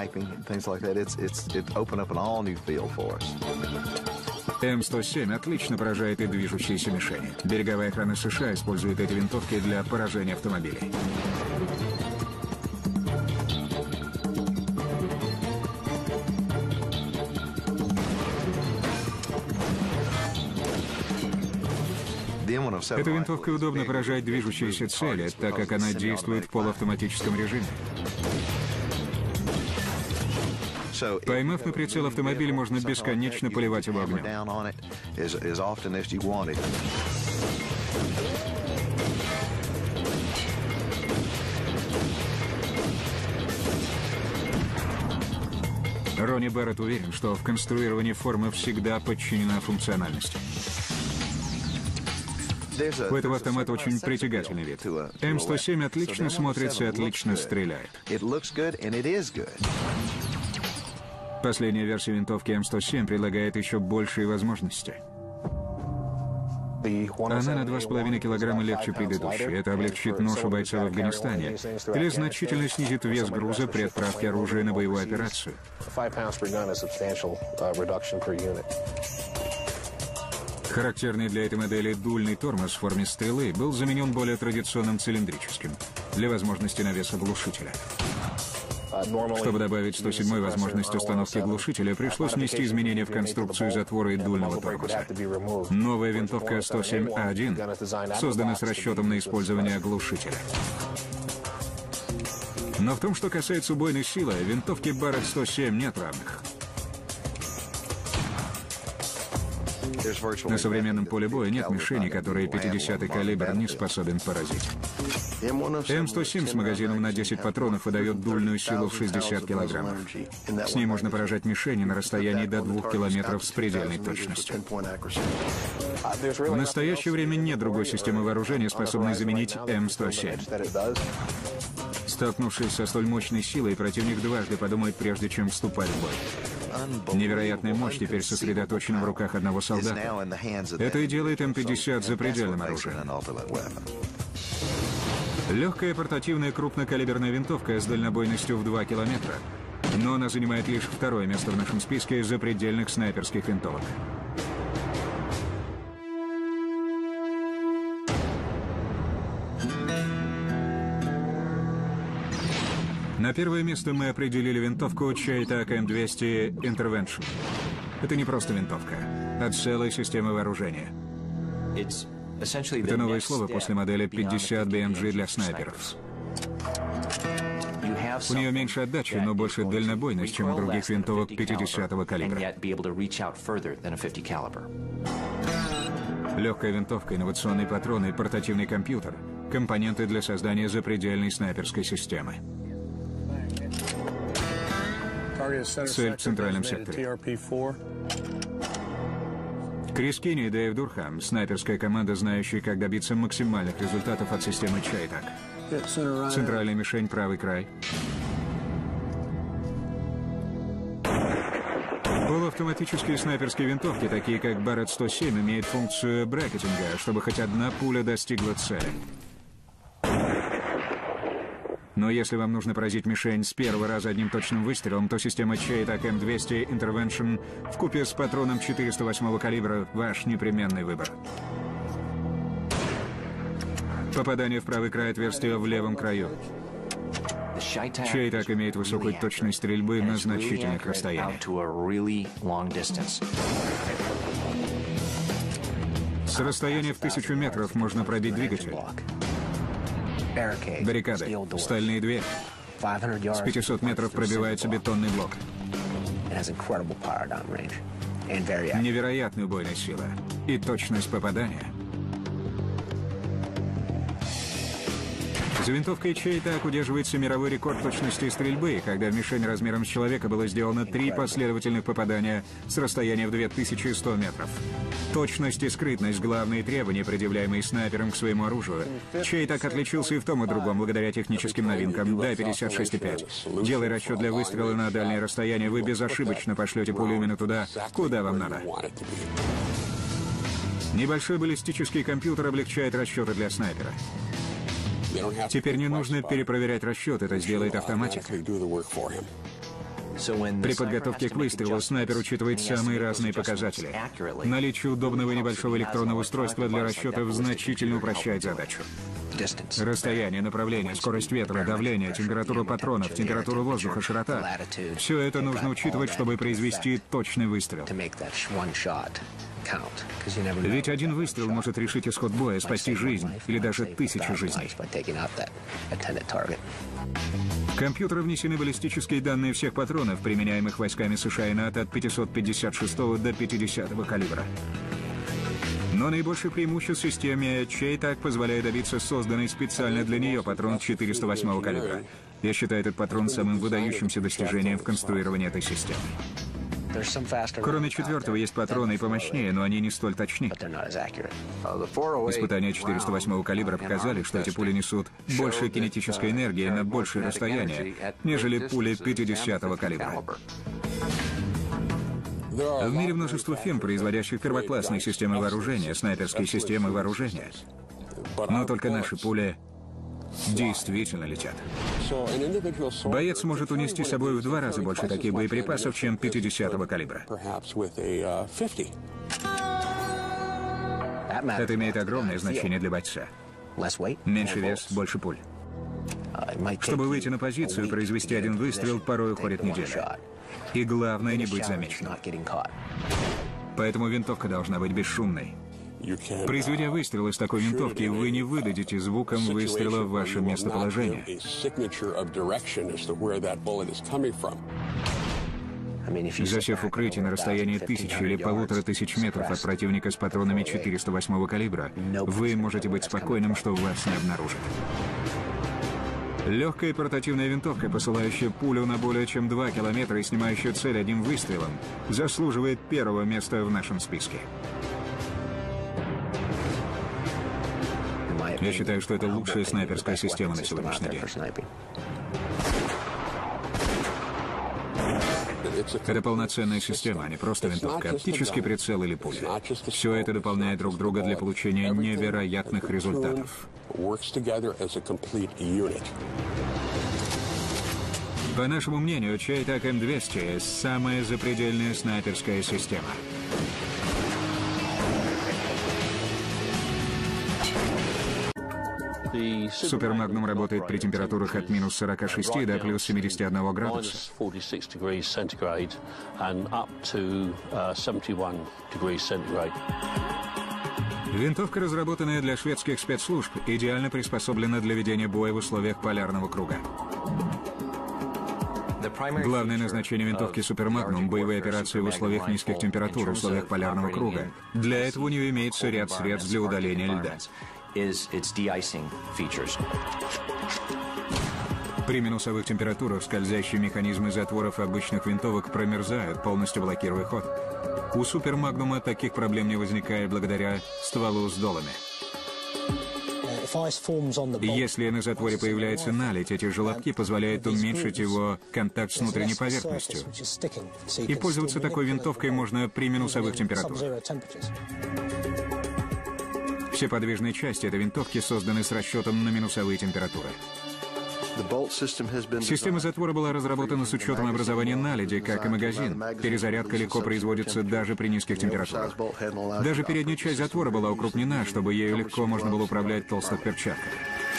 эм сто семь отлично поражает и движущиеся мишени. Береговая охрана США использует эти винтовки для поражения автомобилей. Эта винтовка удобно поражать движущиеся цели, так как она действует в полуавтоматическом режиме. Поймав на прицел автомобиль, можно бесконечно поливать его огнем. Ронни Барретт уверен, что в конструировании формы всегда подчинена функциональности. У этого автомата очень притягательный вид. эм сто семь отлично смотрится и отлично стреляет. Последняя версия винтовки эм сто семь предлагает еще большие возможности. Она на два с половиной килограмма легче предыдущей. Это облегчит ношу бойца в Афганистане или значительно снизит вес груза при отправке оружия на боевую операцию. Характерный для этой модели дульный тормоз в форме стрелы был заменен более традиционным цилиндрическим для возможности навеса глушителя. Чтобы добавить сто седьмой возможность установки глушителя, пришлось внести изменения в конструкцию затвора и дульного тормоза. Новая винтовка сто семь А один создана с расчетом на использование глушителя. Но в том, что касается убойной силы, винтовке Барретт сто семь нет равных. На современном поле боя нет мишени, которые пятидесятый калибр не способен поразить. эм сто семь с магазином на десять патронов выдает дульную силу в шестьдесят килограммов. С ней можно поражать мишени на расстоянии до двух километров с предельной точностью. В настоящее время нет другой системы вооружения, способной заменить эм сто семь. Столкнувшись со столь мощной силой, противник дважды подумает, прежде чем вступать в бой. Невероятная мощь теперь сосредоточена в руках одного солдата. Это и делает эм пятьдесят запредельным оружием. Легкая портативная крупнокалиберная винтовка с дальнобойностью в два километра, но она занимает лишь второе место в нашем списке запредельных снайперских винтовок. На первое место мы определили винтовку Чейтак эм двести Intervention. Это не просто винтовка, а целая система вооружения. Это новое слово после модели пятьдесят би эм джи для снайперов. У нее меньше отдачи, но больше дальнобойность, чем у других винтовок пятидесятого калибра. Легкая винтовка, инновационный патрон и портативный компьютер — компоненты для создания запредельной снайперской системы. Цель в центральном секторе. Крис Кинни и Дэйв Дурхам — снайперская команда, знающая, как добиться максимальных результатов от системы Чейтак. Центральная мишень — правый край. Полуавтоматические снайперские винтовки, такие как Барретт сто семь, имеют функцию брекетинга, чтобы хоть одна пуля достигла цели. Но если вам нужно поразить мишень с первого раза одним точным выстрелом, то система Чейтак эм двести Intervention вкупе с патроном четыреста восьмого калибра — ваш непременный выбор. Попадание в правый край отверстия в левом краю. Чейтак имеет высокую точность стрельбы на значительных расстояниях. С расстояния в тысячу метров можно пробить двигатель. Баррикады, стальные двери. С пятисот метров пробивается бетонный блок. Невероятная убойная сила и точность попадания. За винтовкой Чейтак удерживается мировой рекорд точности стрельбы, когда в мишень размером с человека было сделано три последовательных попадания с расстояния в две тысячи сто метров. Точность и скрытность — главные требования, предъявляемые снайпером к своему оружию. Чейтак отличился и в том, и в другом благодаря техническим новинкам. Дай пятьдесят шесть и пять. Делая расчет для выстрела на дальнее расстояние, вы безошибочно пошлете пулю именно туда, куда вам надо. Небольшой баллистический компьютер облегчает расчеты для снайпера. Теперь не нужно перепроверять расчет, это сделает автоматика. При подготовке к выстрелу снайпер учитывает самые разные показатели. Наличие удобного и небольшого электронного устройства для расчетов значительно упрощает задачу. Расстояние, направление, скорость ветра, давление, температура патронов, температура воздуха, широта — все это нужно учитывать, чтобы произвести точный выстрел. Ведь один выстрел может решить исход боя, спасти жизнь или даже тысячи жизней. В компьютер внесены баллистические данные всех патронов, применяемых войсками США и НАТО от пятисот пятьдесят шестого до пятидесятого калибра. Но наибольшее преимущество в системе Чейтак позволяет добиться созданный специально для нее патрон четыреста восьмого калибра. Я считаю этот патрон самым выдающимся достижением в конструировании этой системы. Кроме четвертого есть патроны и помощнее, но они не столь точны. Испытания четыреста восьмого калибра показали, что эти пули несут больше кинетической энергии на большее расстояние, нежели пули пятидесятого калибра. В мире множество фирм, производящих первоклассные системы вооружения, снайперские системы вооружения. Но только наши пули действительно летят. Боец может унести с собой в два раза больше таких боеприпасов, чем пятидесятого калибра. Это имеет огромное значение для бойца. Меньший вес, больше пуль. Чтобы выйти на позицию и произвести один выстрел, порой уходит неделя. И главное, не быть замеченным. Поэтому винтовка должна быть бесшумной. Произведя выстрел из такой винтовки, вы не выдадите звуком выстрела в ваше местоположение. Засев укрытие на расстоянии тысячи или полутора тысяч метров от противника с патронами четыреста восьмого калибра, вы можете быть спокойным, что вас не обнаружат. Легкая портативная винтовка, посылающая пулю на более чем два километра и снимающая цель одним выстрелом, заслуживает первого места в нашем списке. Я считаю, что это лучшая снайперская система на сегодняшний день. Это полноценная система, а не просто винтовка, оптический прицел или пуля. Все это дополняет друг друга для получения невероятных результатов. По нашему мнению, Чейтак эм двести – самая запредельная снайперская система. Супер Магнум работает при температурах от минус сорока шести до плюс семидесяти одного градуса. Винтовка, разработанная для шведских спецслужб, идеально приспособлена для ведения боя в условиях полярного круга. Главное назначение винтовки Супер Магнум – боевые операции в условиях низких температур, в условиях полярного круга. Для этого у нее имеется ряд средств для удаления льда. При минусовых температурах скользящие механизмы затворов обычных винтовок промерзают, полностью блокируя ход. У Супер Магнума таких проблем не возникает благодаря стволу с долами. Если на затворе появляется наледь, эти желобки позволяют уменьшить его контакт с внутренней поверхностью. И пользоваться такой винтовкой можно при минусовых температурах. Все подвижные части этой винтовки созданы с расчетом на минусовые температуры. Система затвора была разработана с учетом образования наледи, как и магазин. Перезарядка легко производится даже при низких температурах. Даже передняя часть затвора была укрупнена, чтобы ею легко можно было управлять в толстых перчатках.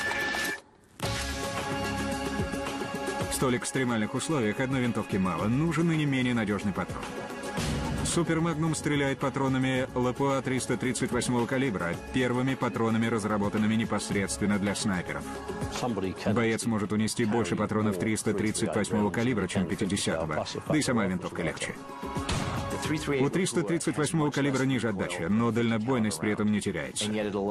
В столь экстремальных условиях одной винтовки мало, нужен и не менее надежный патрон. Супер Магнум стреляет патронами ЛПА триста тридцать восьмого калибра, первыми патронами, разработанными непосредственно для снайперов. Боец может унести больше патронов триста тридцать восьмого калибра, чем пятидесятого, да и сама винтовка легче. У триста тридцать восьмого калибра ниже отдача, но дальнобойность при этом не теряется.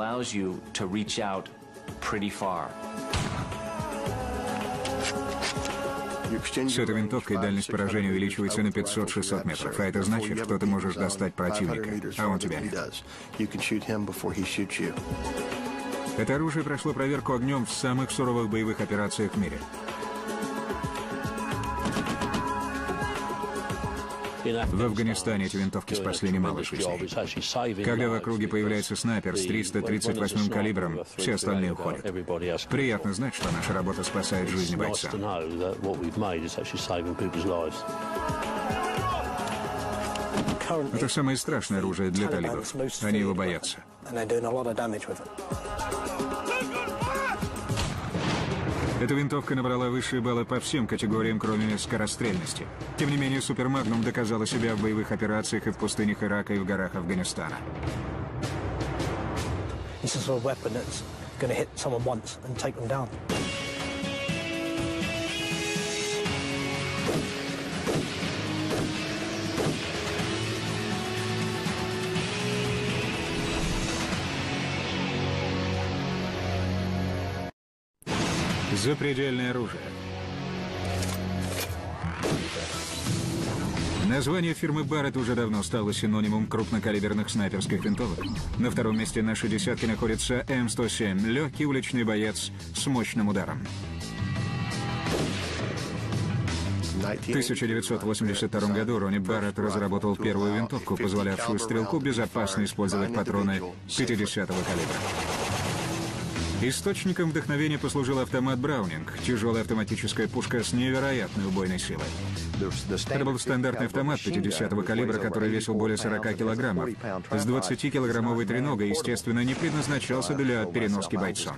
С этой винтовкой дальность поражения увеличивается на пятьсот-шестьсот метров, а это значит, что ты можешь достать противника, а он тебя нет. Это оружие прошло проверку огнем в самых суровых боевых операциях в мире. В Афганистане эти винтовки спасли немало жизней. Когда в округе появляется снайпер с триста тридцать восьмым калибром, все остальные уходят. Приятно знать, что наша работа спасает жизнь бойца. Это самое страшное оружие для талибов. Они его боятся. Эта винтовка набрала высшие баллы по всем категориям, кроме скорострельности. Тем не менее, Супер Магнум доказала себя в боевых операциях и в пустынях Ирака, и в горах Афганистана. Запредельное оружие. Название фирмы Barrett уже давно стало синонимом крупнокалиберных снайперских винтовок. На втором месте нашей десятки находится эм сто семь, легкий уличный боец с мощным ударом. В тысяча девятьсот восемьдесят втором году Ронни Барретт разработал первую винтовку, позволявшую стрелку безопасно использовать патроны пятидесятого калибра. Источником вдохновения послужил автомат Браунинг, тяжелая автоматическая пушка с невероятной убойной силой. Это был стандартный автомат пятидесятого калибра, который весил более сорока килограммов. С двадцатикилограммовой треногой, естественно, не предназначался для переноски бойцом.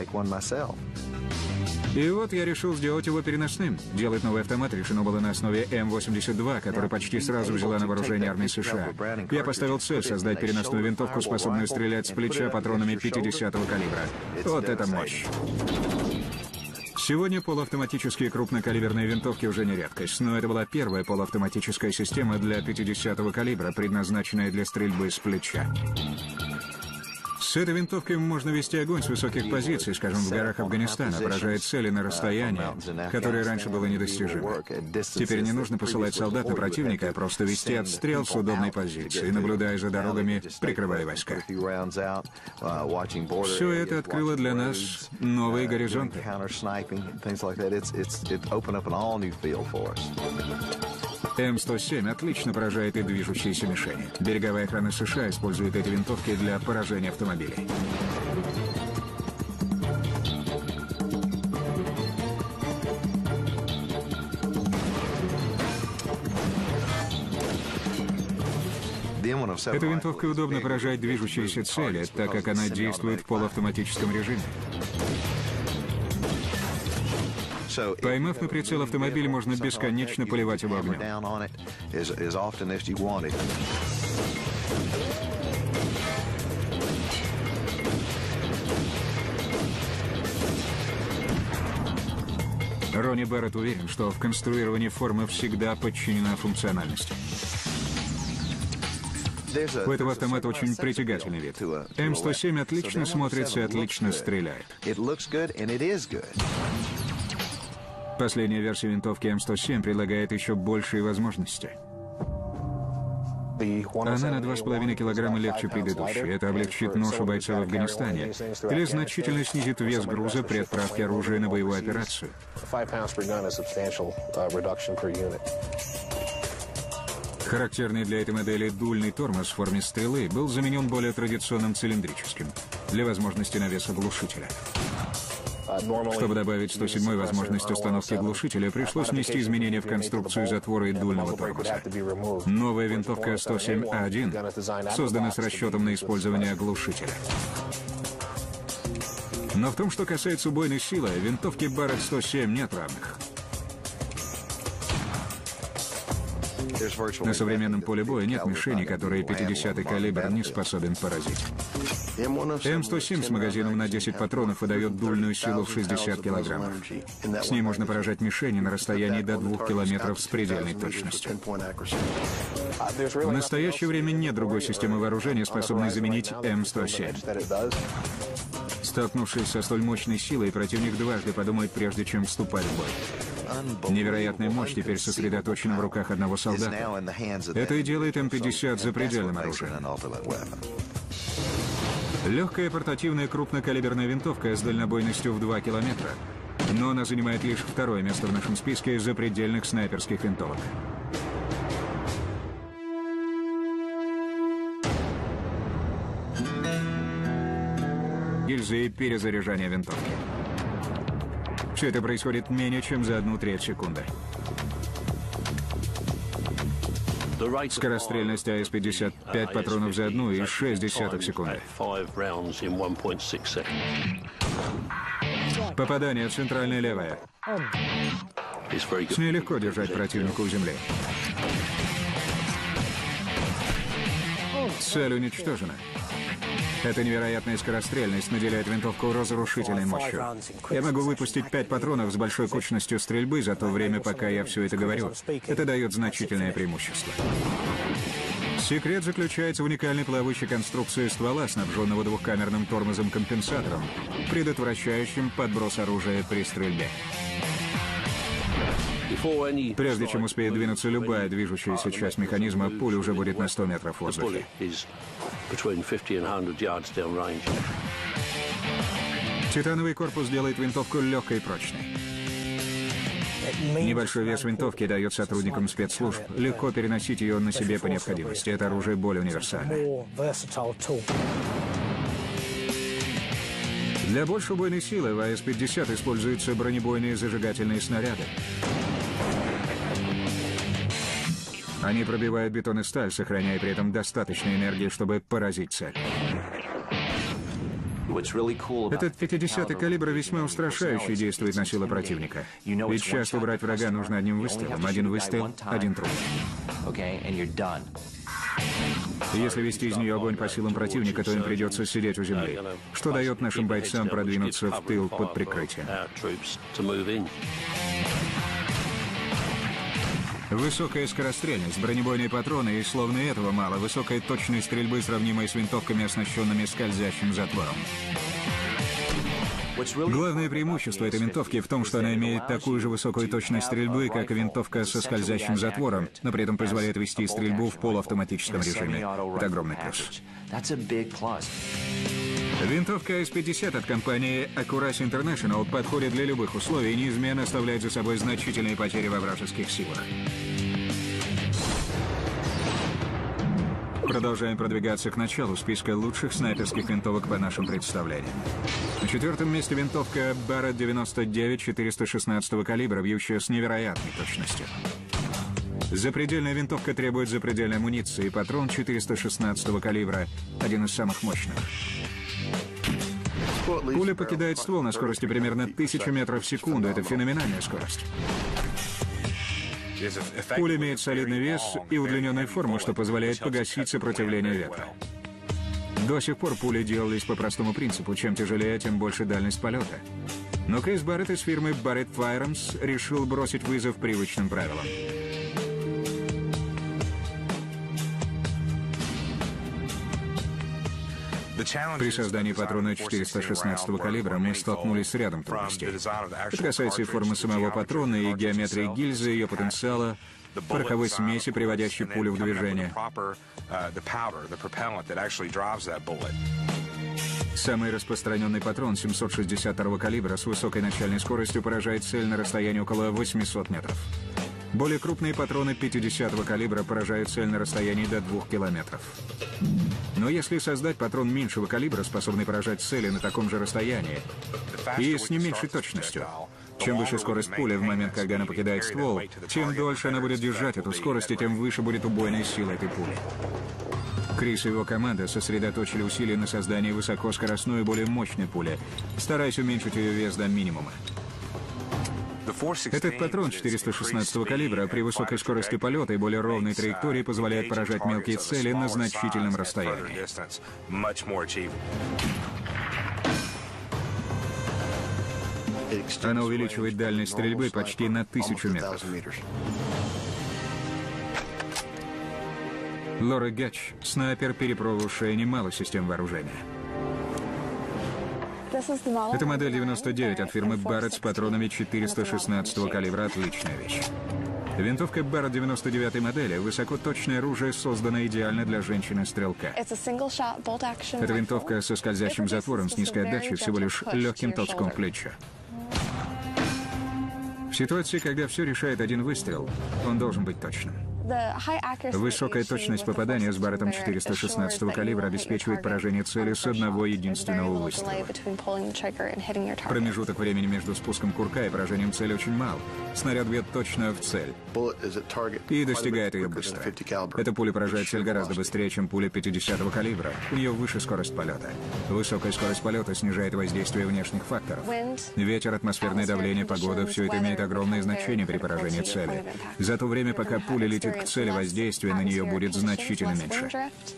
И вот я решил сделать его переносным. Делать новый автомат решено было на основе эм восемьдесят два, который почти сразу взяла на вооружение армия США. Я поставил цель создать переносную винтовку, способную стрелять с плеча патронами пятидесятого калибра. Вот это мощь! Сегодня полуавтоматические крупнокалиберные винтовки уже не редкость, но это была первая полуавтоматическая система для пятидесятого калибра, предназначенная для стрельбы с плеча. С этой винтовкой можно вести огонь с высоких позиций, скажем, в горах Афганистана, поражая цели на расстояние, которое раньше было недостижимо. Теперь не нужно посылать солдат на противника, а просто вести отстрел с удобной позиции, наблюдая за дорогами, прикрывая войска. Все это открыло для нас новые горизонты. эм сто семь отлично поражает и движущиеся мишени. Береговая охрана США использует эти винтовки для поражения автомобилей. Эта винтовка удобно поражает движущиеся цели, так как она действует в полуавтоматическом режиме. Поймав на прицел автомобиль, можно бесконечно поливать его огнем. Ронни Барретт уверен, что в конструировании формы всегда подчинена функциональности. У этого автомата очень притягательный вид. эм сто семь отлично смотрится и отлично стреляет. Последняя версия винтовки эм сто семь предлагает еще большие возможности. Она на два с половиной килограмма легче предыдущей. Это облегчит ношу бойца в Афганистане или значительно снизит вес груза при отправке оружия на боевую операцию. Характерный для этой модели дульный тормоз в форме стрелы был заменен более традиционным цилиндрическим для возможности навеса глушителя. Чтобы добавить сто седьмой возможность установки глушителя, пришлось внести изменения в конструкцию затвора и дульного тормоза. Новая винтовка сто семь а один создана с расчетом на использование глушителя. Но в том, что касается убойной силы, винтовке Barrett сто семь нет равных. На современном поле боя нет мишени, которые пятидесятый калибр не способен поразить. эм сто семь с магазином на десять патронов выдает дульную силу в шестьдесят килограммов. С ней можно поражать мишени на расстоянии до двух километров с предельной точностью. В настоящее время нет другой системы вооружения, способной заменить эм сто семь. Столкнувшись со столь мощной силой, противник дважды подумает, прежде чем вступать в бой. Невероятная мощь теперь сосредоточена в руках одного солдата. Это и делает эм пятьдесят запредельным оружием. Легкая портативная крупнокалиберная винтовка с дальнобойностью в два километра, но она занимает лишь второе место в нашем списке запредельных снайперских винтовок. Гильзы и перезаряжание винтовки. Все это происходит менее чем за одну треть секунды. Скорострельность а эс пятьдесят пять патронов за одну и шесть десятых секунды. Попадание в центральное левое. С ней легко держать противника у земли. Цель уничтожена. Эта невероятная скорострельность наделяет винтовку разрушительной мощью. Я могу выпустить пять патронов с большой кучностью стрельбы за то время, пока я все это говорю. Это дает значительное преимущество. Секрет заключается в уникальной плавучей конструкции ствола, снабженного двухкамерным тормозом-компенсатором, предотвращающим подброс оружия при стрельбе. Прежде чем успеет двинуться любая движущаяся часть механизма, пуля уже будет на сто метров в воздухе. Титановый корпус делает винтовку легкой и прочной. Небольшой вес винтовки дает сотрудникам спецслужб легко переносить ее на себе по необходимости. Это оружие более универсальное. Для большей убойной силы в А Эс пятьдесят используются бронебойные зажигательные снаряды. Они пробивают бетон и сталь, сохраняя при этом достаточно энергии, чтобы поразить цель. Этот пятидесятый калибр весьма устрашающе действует на силы противника. Ведь часто убрать врага нужно одним выстрелом. Один выстрел, один труп. Если вести из нее огонь по силам противника, то им придется сидеть у земли, что дает нашим бойцам продвинуться в тыл под прикрытием. Высокая скорострельность, бронебойные патроны и, словно этого мало, высокая точность стрельбы, сравнимая с винтовками, оснащенными скользящим затвором. Главное преимущество этой винтовки в том, что она имеет такую же высокую точность стрельбы, как и винтовка со скользящим затвором, но при этом позволяет вести стрельбу в полуавтоматическом режиме. Это огромный плюс. Винтовка А Эс пятьдесят от компании Accuracy International подходит для любых условий и неизменно оставляет за собой значительные потери во вражеских силах. Продолжаем продвигаться к началу списка лучших снайперских винтовок по нашим представлениям. На четвертом месте винтовка Barrett девяносто девять четыреста шестнадцатого калибра, бьющая с невероятной точностью. Запредельная винтовка требует запредельной амуниции, и патрон четыреста шестнадцатого калибра один из самых мощных. Пуля покидает ствол на скорости примерно тысячу метров в секунду. Это феноменальная скорость. Пуля имеет солидный вес и удлиненную форму, что позволяет погасить сопротивление ветра. До сих пор пули делались по простому принципу. Чем тяжелее, тем больше дальность полета. Но Крис Барретт из фирмы Barrett Firearms решил бросить вызов привычным правилам. При создании патрона четыреста шестнадцатого калибра мы столкнулись с рядом трудностей. Это касается и формы самого патрона, и геометрии гильзы, ее потенциала, пороховой смеси, приводящей пулю в движение. Самый распространенный патрон семьсот шестьдесят второго калибра с высокой начальной скоростью поражает цель на расстоянии около восьмисот метров. Более крупные патроны пятидесятого калибра поражают цель на расстоянии до двух километров. Но если создать патрон меньшего калибра, способный поражать цели на таком же расстоянии, и с не меньшей точностью, чем выше скорость пули в момент, когда она покидает ствол, тем дольше она будет держать эту скорость, и тем выше будет убойная сила этой пули. Крис и его команда сосредоточили усилия на создании высокоскоростной и более мощной пули, стараясь уменьшить ее вес до минимума. Этот патрон четыреста шестнадцатого калибра при высокой скорости полета и более ровной траектории позволяет поражать мелкие цели на значительном расстоянии. Она увеличивает дальность стрельбы почти на тысячу метров. Лора Гатч — снайпер, перепробовавшая немало систем вооружения. Это модель девяносто девять от фирмы Barrett с патронами четыреста шестнадцатого калибра. Отличная вещь. Винтовка Barrett девяносто девятой модели — высокоточное оружие, созданное идеально для женщины-стрелка. Эта винтовка со скользящим затвором с низкой отдачей, всего лишь легким толчком в плечо. В ситуации, когда все решает один выстрел, он должен быть точным. Высокая точность попадания с Барреттом четыреста шестнадцатого калибра обеспечивает поражение цели с одного единственного выстрела. Промежуток времени между спуском курка и поражением цели очень мал. Снаряд бьет точно в цель и достигает ее быстро. Эта пуля поражает цель гораздо быстрее, чем пуля пятидесятого калибра. У нее выше скорость полета. Высокая скорость полета снижает воздействие внешних факторов. Ветер, атмосферное давление, погода — все это имеет огромное значение при поражении цели. За то время, пока пуля летит к цели, воздействие на нее будет значительно меньше.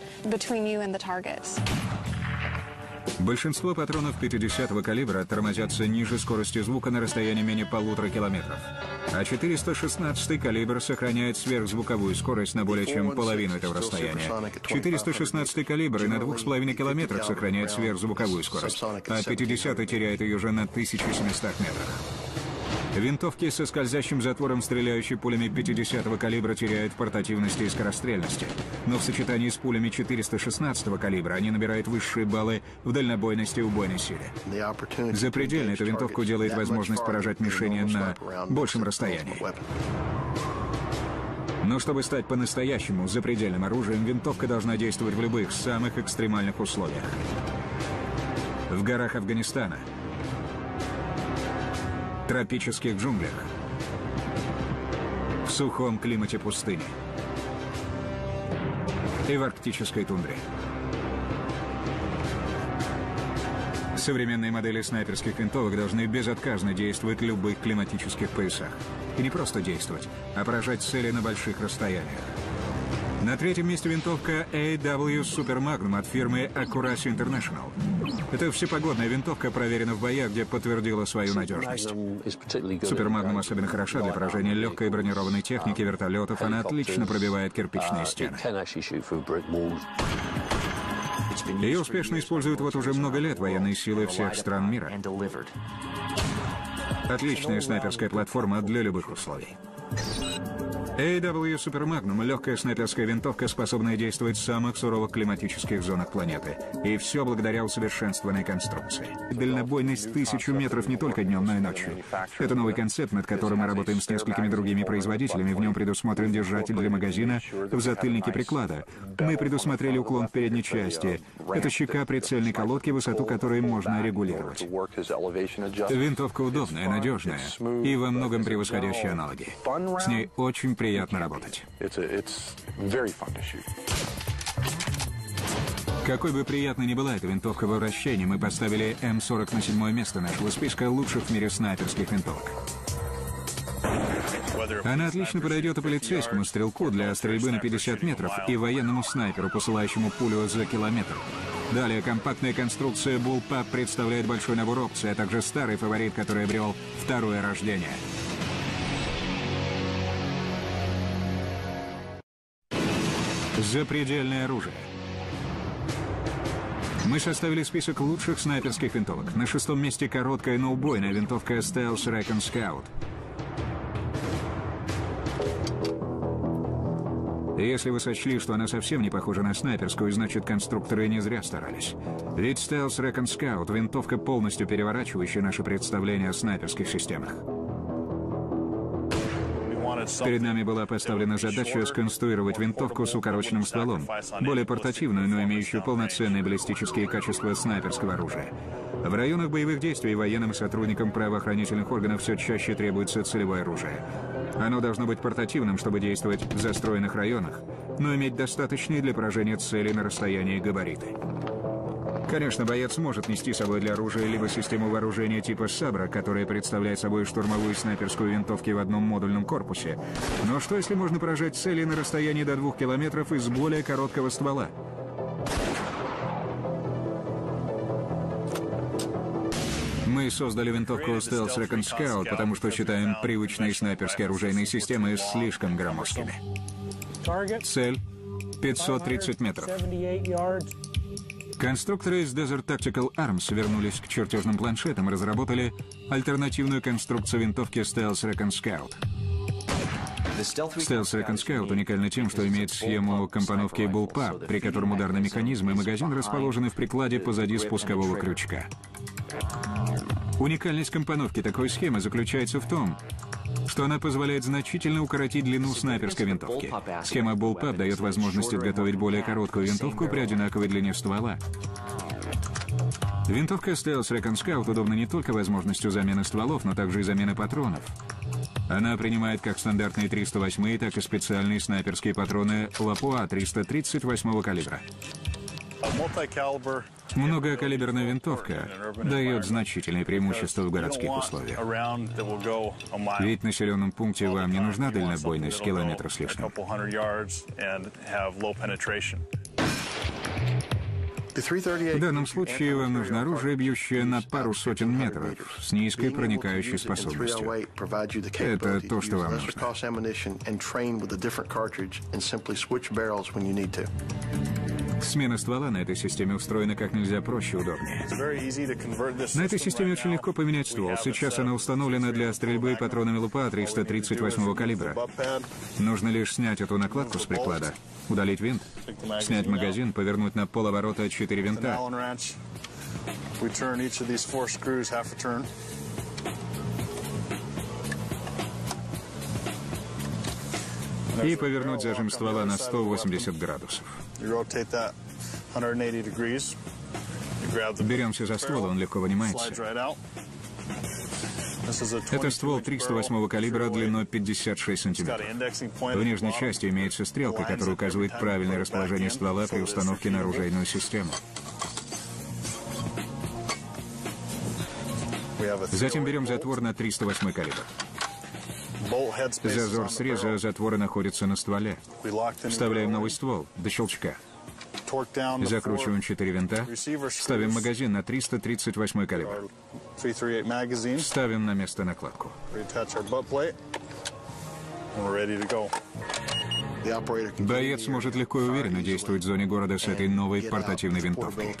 Большинство патронов пятидесятого калибра тормозятся ниже скорости звука на расстоянии менее полутора километров, а четыреста шестнадцатый калибр сохраняет сверхзвуковую скорость на более чем половину этого расстояния. четыреста шестнадцатый калибр и на двух с половиной километрах сохраняет сверхзвуковую скорость, а пятидесятый теряет ее уже на тысячу семистах метрах. Винтовки со скользящим затвором, стреляющие пулями пятидесятого калибра, теряют в портативности и скорострельности. Но в сочетании с пулями четыреста шестнадцатого калибра они набирают высшие баллы в дальнобойности и убойной силе. Запредельно эта винтовка делает возможность поражать мишени на большем расстоянии. Но чтобы стать по-настоящему запредельным оружием, винтовка должна действовать в любых самых экстремальных условиях. В горах Афганистана, в тропических джунглях, в сухом климате пустыни и в арктической тундре. Современные модели снайперских винтовок должны безотказно действовать в любых климатических поясах. И не просто действовать, а поражать цели на больших расстояниях. На третьем месте винтовка эй дабл ю Super Magnum от фирмы Accuracy International. Это всепогодная винтовка, проверена в боях, где подтвердила свою надежность. Super Magnum особенно хороша для поражения легкой бронированной техники, вертолетов. Она отлично пробивает кирпичные стены. Ее успешно используют вот уже много лет военные силы всех стран мира. Отличная снайперская платформа для любых условий. эй дабл ю Super Magnum — легкая снайперская винтовка, способная действовать в самых суровых климатических зонах планеты. И все благодаря усовершенствованной конструкции. Дальнобойность тысячу метров не только днем, но и ночью. Это новый концепт, над которым мы работаем с несколькими другими производителями. В нем предусмотрен держатель для магазина в затыльнике приклада. Мы предусмотрели уклон в передней части. Это щека прицельной колодки, высоту которой можно регулировать. Винтовка удобная, надежная и во многом превосходящая аналоги. С ней очень приятно работать. Какой бы приятной ни была эта винтовка в обращении, мы поставили эм сорок на седьмое место нашего списка лучших в мире снайперских винтовок. Она отлично подойдет и полицейскому стрелку для стрельбы на пятьдесят метров, и военному снайперу, посылающему пулю за километр. Далее, компактная конструкция Bullpup представляет большой набор опций, а также старый фаворит, который обрел второе рождение. Запредельное оружие. Мы составили список лучших снайперских винтовок. На шестом месте короткая, но убойная винтовка Stealth Recon Scout. Если вы сочли, что она совсем не похожа на снайперскую, значит, конструкторы не зря старались. Ведь Stealth Recon Scout — винтовка, полностью переворачивающая наше представление о снайперских системах. Перед нами была поставлена задача сконструировать винтовку с укороченным стволом, более портативную, но имеющую полноценные баллистические качества снайперского оружия. В районах боевых действий военным и сотрудникам правоохранительных органов все чаще требуется целевое оружие. Оно должно быть портативным, чтобы действовать в застроенных районах, но иметь достаточные для поражения цели на расстоянии габариты. Конечно, боец может нести с собой для оружия либо систему вооружения типа Сабра, которая представляет собой штурмовую снайперскую винтовку в одном модульном корпусе. Но что, если можно поражать цели на расстоянии до двух километров из более короткого ствола? Мы создали винтовку Stealth Recon Scout, потому что считаем привычные снайперские оружейные системы слишком громоздкими. Цель — пятьсот тридцать метров. Конструкторы из Desert Tactical Arms вернулись к чертежным планшетам и разработали альтернативную конструкцию винтовки Stealth Recon Scout. Stealth Recon Scout уникальна тем, что имеет схему компоновки Bullpup, при котором ударный механизм и магазин расположены в прикладе позади спускового крючка. Уникальность компоновки такой схемы заключается в том, что она позволяет значительно укоротить длину снайперской винтовки. Схема Bullpup дает возможность изготовить более короткую винтовку при одинаковой длине ствола. Винтовка Stealth Recon Scout удобна не только возможностью замены стволов, но также и замены патронов. Она принимает как стандартные триста восемь, так и специальные снайперские патроны Lapua триста тридцать восьмого калибра. Многокалиберная винтовка дает значительные преимущества в городских условиях. Ведь в населенном пункте вам не нужна дальнобойность километра с лишним. В данном случае вам нужно оружие, бьющее на пару сотен метров, с низкой проникающей способностью. Это то, что вам нужно. Смена ствола на этой системе устроена как нельзя проще и удобнее. На этой системе очень легко поменять ствол. Сейчас она установлена для стрельбы патронами Lapua триста тридцать восьмого калибра. Нужно лишь снять эту накладку с приклада, удалить винт, снять магазин, повернуть на полоборота четыре винта. И повернуть зажим ствола на сто восемьдесят градусов. Беремся за ствол, он легко вынимается. Это ствол триста восьмого калибра длиной пятьдесят шесть сантиметров. В нижней части имеется стрелка, которая указывает правильное расположение ствола при установке на оружейную систему. Затем берем затвор на триста восьмой калибр. Зазор среза затвора находится на стволе. Вставляем новый ствол до щелчка. Закручиваем четыре винта. Ставим магазин на триста тридцать восьмой калибр. Ставим на место накладку. Боец может легко и уверенно действовать в зоне города с этой новой портативной винтовкой.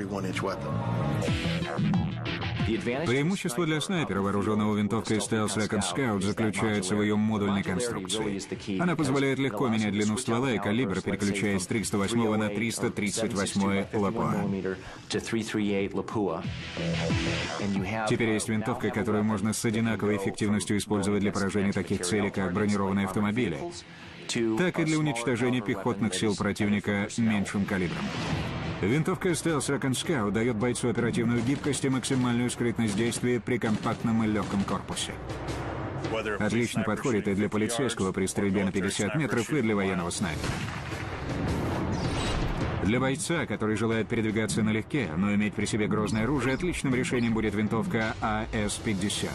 Преимущество для снайпера, вооруженного винтовкой Stealth Recon Scout, заключается в ее модульной конструкции. Она позволяет легко менять длину ствола и калибр, переключаясь с триста восьмого на триста тридцать восьмой Lapua. Теперь есть винтовка, которую можно с одинаковой эффективностью использовать для поражения таких целей, как бронированные автомобили, так и для уничтожения пехотных сил противника меньшим калибром. Винтовка Stealth Recon Scout дает бойцу оперативную гибкость и максимальную скрытность действия при компактном и легком корпусе. Отлично подходит и для полицейского при стрельбе на пятьдесят метров, и для военного снайпера. Для бойца, который желает передвигаться налегке, но иметь при себе грозное оружие, отличным решением будет винтовка А Эс пятьдесят.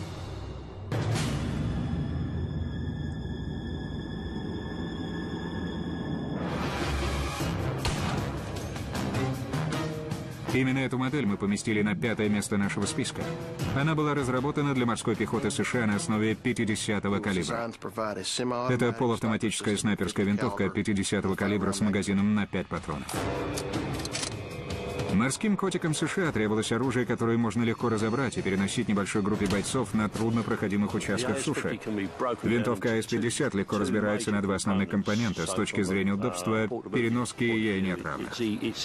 Именно эту модель мы поместили на пятое место нашего списка. Она была разработана для морской пехоты США на основе пятидесятого калибра. Это полуавтоматическая снайперская винтовка пятидесятого калибра с магазином на пять патронов. Морским котикам США требовалось оружие, которое можно легко разобрать и переносить небольшой группе бойцов на труднопроходимых участках суши. Винтовка А Эс пятьдесят легко разбирается на два основных компонента. С точки зрения удобства, переноски ей нет равных.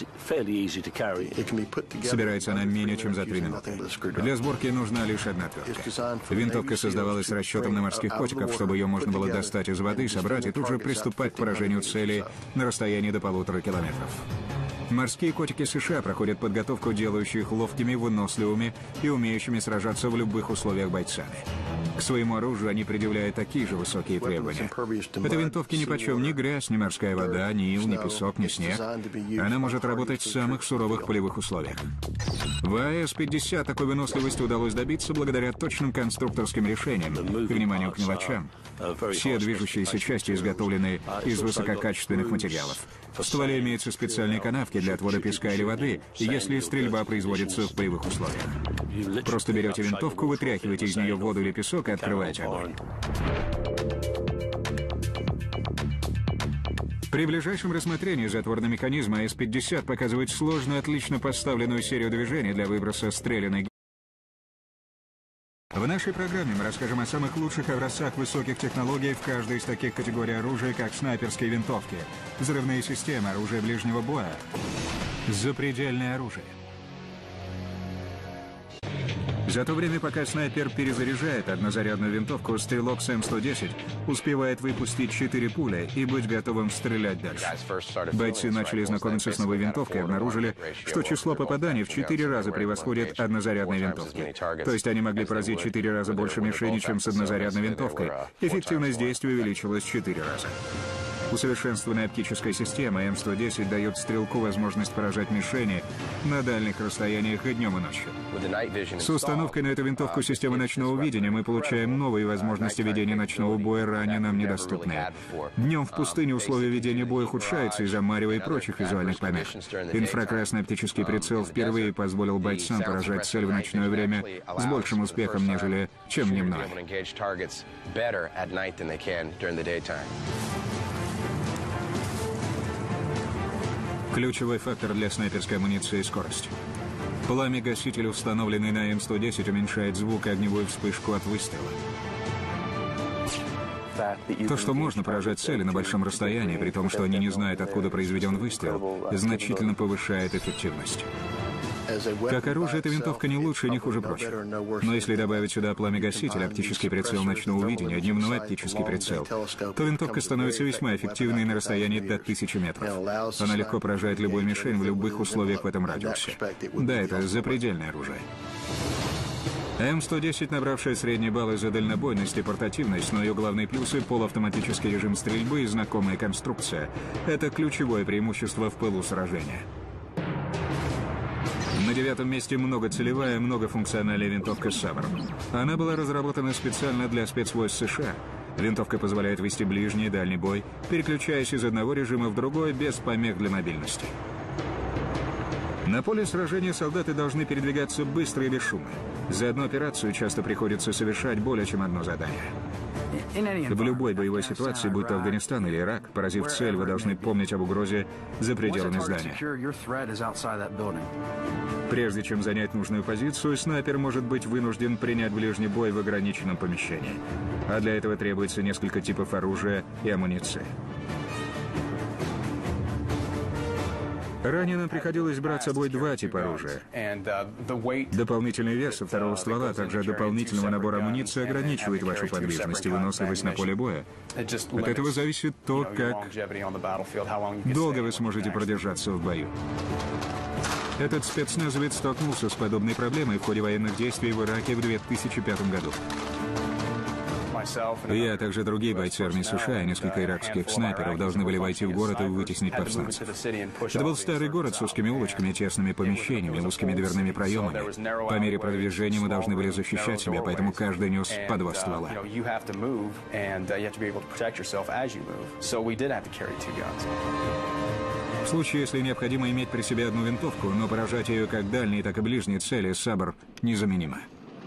Собирается она менее чем за три минуты. Для сборки нужна лишь одна отвертка. Винтовка создавалась с расчетом на морских котиков, чтобы ее можно было достать из воды, собрать и тут же приступать к поражению цели на расстоянии до полутора километров. Морские котики США проходят подготовку, делающую их ловкими, выносливыми и умеющими сражаться в любых условиях бойцами. К своему оружию они предъявляют такие же высокие требования. Этой винтовке нипочем ни грязь, ни морская вода, ни ил, ни песок, ни снег. Она может работать в самых суровых полевых условиях. В А Эс пятьдесят такой выносливости удалось добиться благодаря точным конструкторским решениям и вниманию к мелочам. Все движущиеся части изготовлены из высококачественных материалов. В стволе имеются специальные канавки для отвода песка или воды, если стрельба производится в полевых условиях. Просто берете винтовку, вытряхиваете из нее воду или песок и открываете огонь. При ближайшем рассмотрении затворного механизма А Эс пятьдесят показывает сложную, отлично поставленную серию движений для выброса стрелянной. В нашей программе мы расскажем о самых лучших образцах высоких технологий в каждой из таких категорий оружия, как снайперские винтовки, взрывные системы, оружие ближнего боя, запредельное оружие. За то время, пока снайпер перезаряжает однозарядную винтовку, стрелок с эм сто десять успевает выпустить четыре пули и быть готовым стрелять дальше. Бойцы начали знакомиться с новой винтовкой и обнаружили, что число попаданий в четыре раза превосходит однозарядной винтовки. То есть они могли поразить четыре раза больше мишеней, чем с однозарядной винтовкой. Эффективность действия увеличилась в четыре раза. Усовершенствованная оптическая система эм сто десять дает стрелку возможность поражать мишени на дальних расстояниях и днем, и ночью. С установкой на эту винтовку системы ночного видения мы получаем новые возможности ведения ночного боя, ранее нам недоступные. Днем в пустыне условия ведения боя ухудшаются из-за марева и прочих визуальных помех. Инфракрасный оптический прицел впервые позволил бойцам поражать цель в ночное время с большим успехом, нежели чем дневное. Ключевой фактор для снайперской амуниции — скорость. Пламя-гаситель, установленный на эм сто десять, уменьшает звук и огневую вспышку от выстрела. То, что можно поражать цели на большом расстоянии, при том, что они не знают, откуда произведен выстрел, значительно повышает эффективность. Как оружие, эта винтовка не лучше и не хуже прочих. Но если добавить сюда пламя-гаситель, оптический прицел ночного видения, дневной оптический прицел, то винтовка становится весьма эффективной на расстоянии до тысячи метров. Она легко поражает любую мишень в любых условиях в этом радиусе. Да, это запредельное оружие. эм сто десять, набравшая средние баллы за дальнобойность и портативность, но ее главные плюсы — полуавтоматический режим стрельбы и знакомая конструкция — это ключевое преимущество в пылу сражения. На девятом месте многоцелевая, многофункциональная винтовка «Сабр». Она была разработана специально для спецвойск США. Винтовка позволяет вести ближний и дальний бой, переключаясь из одного режима в другой без помех для мобильности. На поле сражения солдаты должны передвигаться быстро и бесшумно. За одну операцию часто приходится совершать более чем одно задание. В любой боевой ситуации, будь то Афганистан или Ирак, поразив цель, вы должны помнить об угрозе за пределами здания. Прежде чем занять нужную позицию, снайпер может быть вынужден принять ближний бой в ограниченном помещении. А для этого требуется несколько типов оружия и амуниции. Ранее нам приходилось брать с собой два типа оружия. Дополнительный вес со второго ствола, а также дополнительного набора амуниции ограничивает вашу подвижность и выносливость на поле боя. От этого зависит то, как долго вы сможете продержаться в бою. Этот спецназовец столкнулся с подобной проблемой в ходе военных действий в Ираке в две тысячи пятом году. Я, а также другие бойцы армии США и несколько иракских снайперов должны были войти в город и вытеснить повстанцев. Это был старый город с узкими улочками, тесными помещениями, узкими дверными проемами. По мере продвижения мы должны были защищать себя, поэтому каждый нес по два ствола. В случае, если необходимо иметь при себе одну винтовку, но поражать ее как дальние, так и ближние цели, «Сабр» незаменима.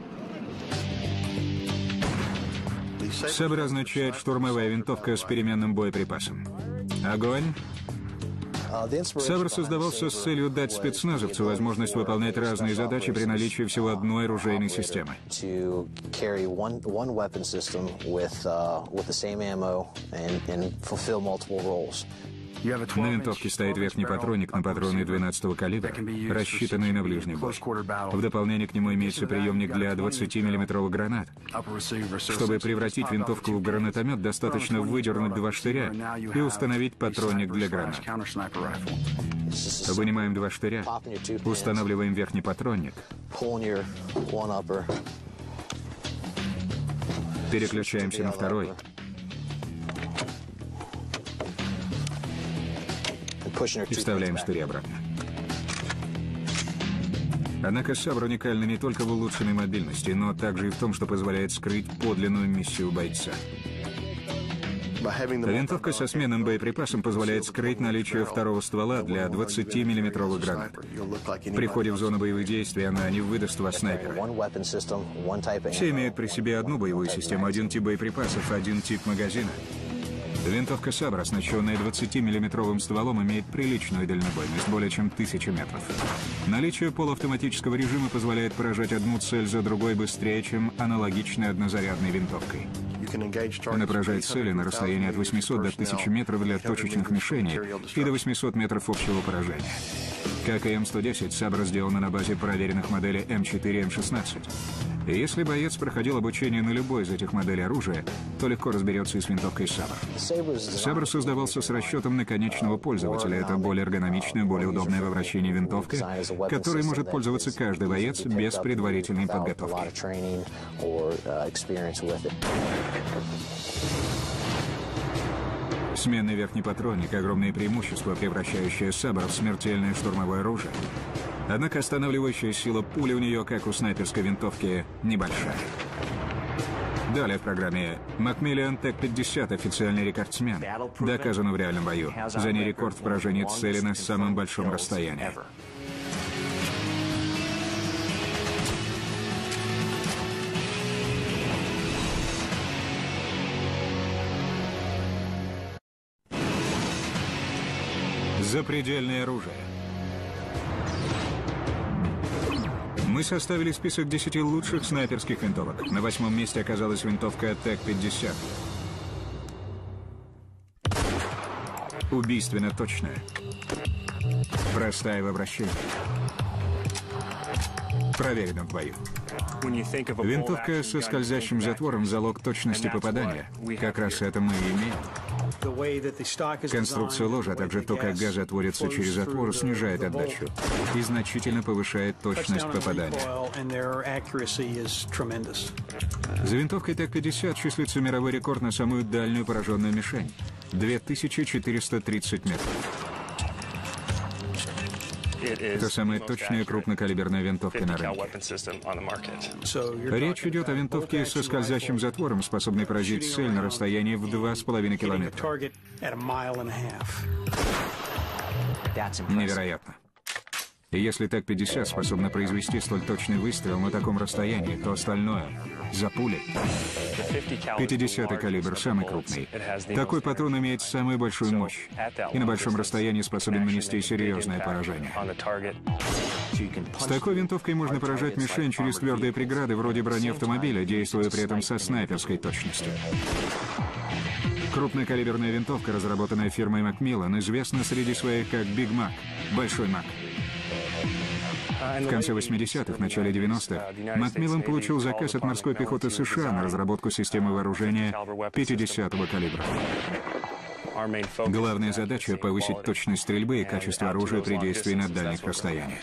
«Сабр» означает штурмовая винтовка с переменным боеприпасом. Огонь. «Сабр» создавался с целью дать спецназовцу возможность выполнять разные задачи при наличии всего одной оружейной системы. На винтовке стоит верхний патронник на патроны двенадцатого калибра, рассчитанный на ближний бой. В дополнение к нему имеется приемник для двадцатимиллиметровых гранат. Чтобы превратить винтовку в гранатомет, достаточно выдернуть два штыря и установить патронник для гранат. Вынимаем два штыря, устанавливаем верхний патронник, переключаемся на второй. И вставляем штыри обратно. Однако «Сабр» уникальна не только в улучшенной мобильности, но также и в том, что позволяет скрыть подлинную миссию бойца. Винтовка со сменным боеприпасом позволяет скрыть наличие второго ствола для двадцатимиллиметровых гранат. При входе в зону боевых действий она не выдаст вас снайпера. Все имеют при себе одну боевую систему, один тип боеприпасов, один тип магазина. Винтовка «Сабр», оснащенная двадцатимиллиметровым стволом, имеет приличную дальнобойность, более чем тысячу метров. Наличие полуавтоматического режима позволяет поражать одну цель за другой быстрее, чем аналогичной однозарядной винтовкой. Она поражает цели на расстоянии от восьмисот до тысячи метров для точечных мишеней и до восьмисот метров общего поражения. Как и эм сто десять, Сабра сделана на базе проверенных моделей эм четыре и эм шестнадцать. И если боец проходил обучение на любой из этих моделей оружия, то легко разберется и с винтовкой Сабр. Сабр создавался с расчетом на конечного пользователя. Это более эргономичная, более удобная во вращении винтовка, которой может пользоваться каждый боец без предварительной подготовки. Сменный верхний патронник — огромное преимущество, превращающее Сабр в смертельное штурмовое оружие. Однако останавливающая сила пули у нее, как у снайперской винтовки, небольшая. Далее в программе Макмиллан Тек пятьдесят, официальный рекордсмен. Доказано в реальном бою. За ней рекорд в поражении цели на самом большом расстоянии. Запредельное оружие. Мы составили список десяти лучших снайперских винтовок. На восьмом месте оказалась винтовка Тек пятьдесят. Убийственно точная. Простая в обращении. Проверена в бою. Винтовка со скользящим затвором — залог точности попадания. Как раз это мы и имеем. Конструкция ложа, а также то, как газ отводится через затвор, снижает отдачу и значительно повышает точность попадания. За винтовкой Тек пятьдесят числится мировой рекорд на самую дальнюю пораженную мишень — две тысячи четыреста тридцать метров. Это самая точная крупнокалиберная винтовка на рынке. Речь идет о винтовке со скользящим затвором, способной поразить цель на расстоянии в два с половиной километра. Невероятно. И если Тек пятьдесят способна произвести столь точный выстрел на таком расстоянии, то остальное — за пулей. пятидесятый калибр самый крупный. Такой патрон имеет самую большую мощь и на большом расстоянии способен нанести серьезное поражение. С такой винтовкой можно поражать мишень через твердые преграды вроде брони автомобиля, действуя при этом со снайперской точностью. Крупнокалиберная винтовка, разработанная фирмой Макмиллан, известна среди своих как Биг Мак — Большой Мак. В конце восьмидесятых, начале девяностых Макмиллан получил заказ от морской пехоты США на разработку системы вооружения пятидесятого калибра. Главная задача — повысить точность стрельбы и качество оружия при действии на дальних расстояниях.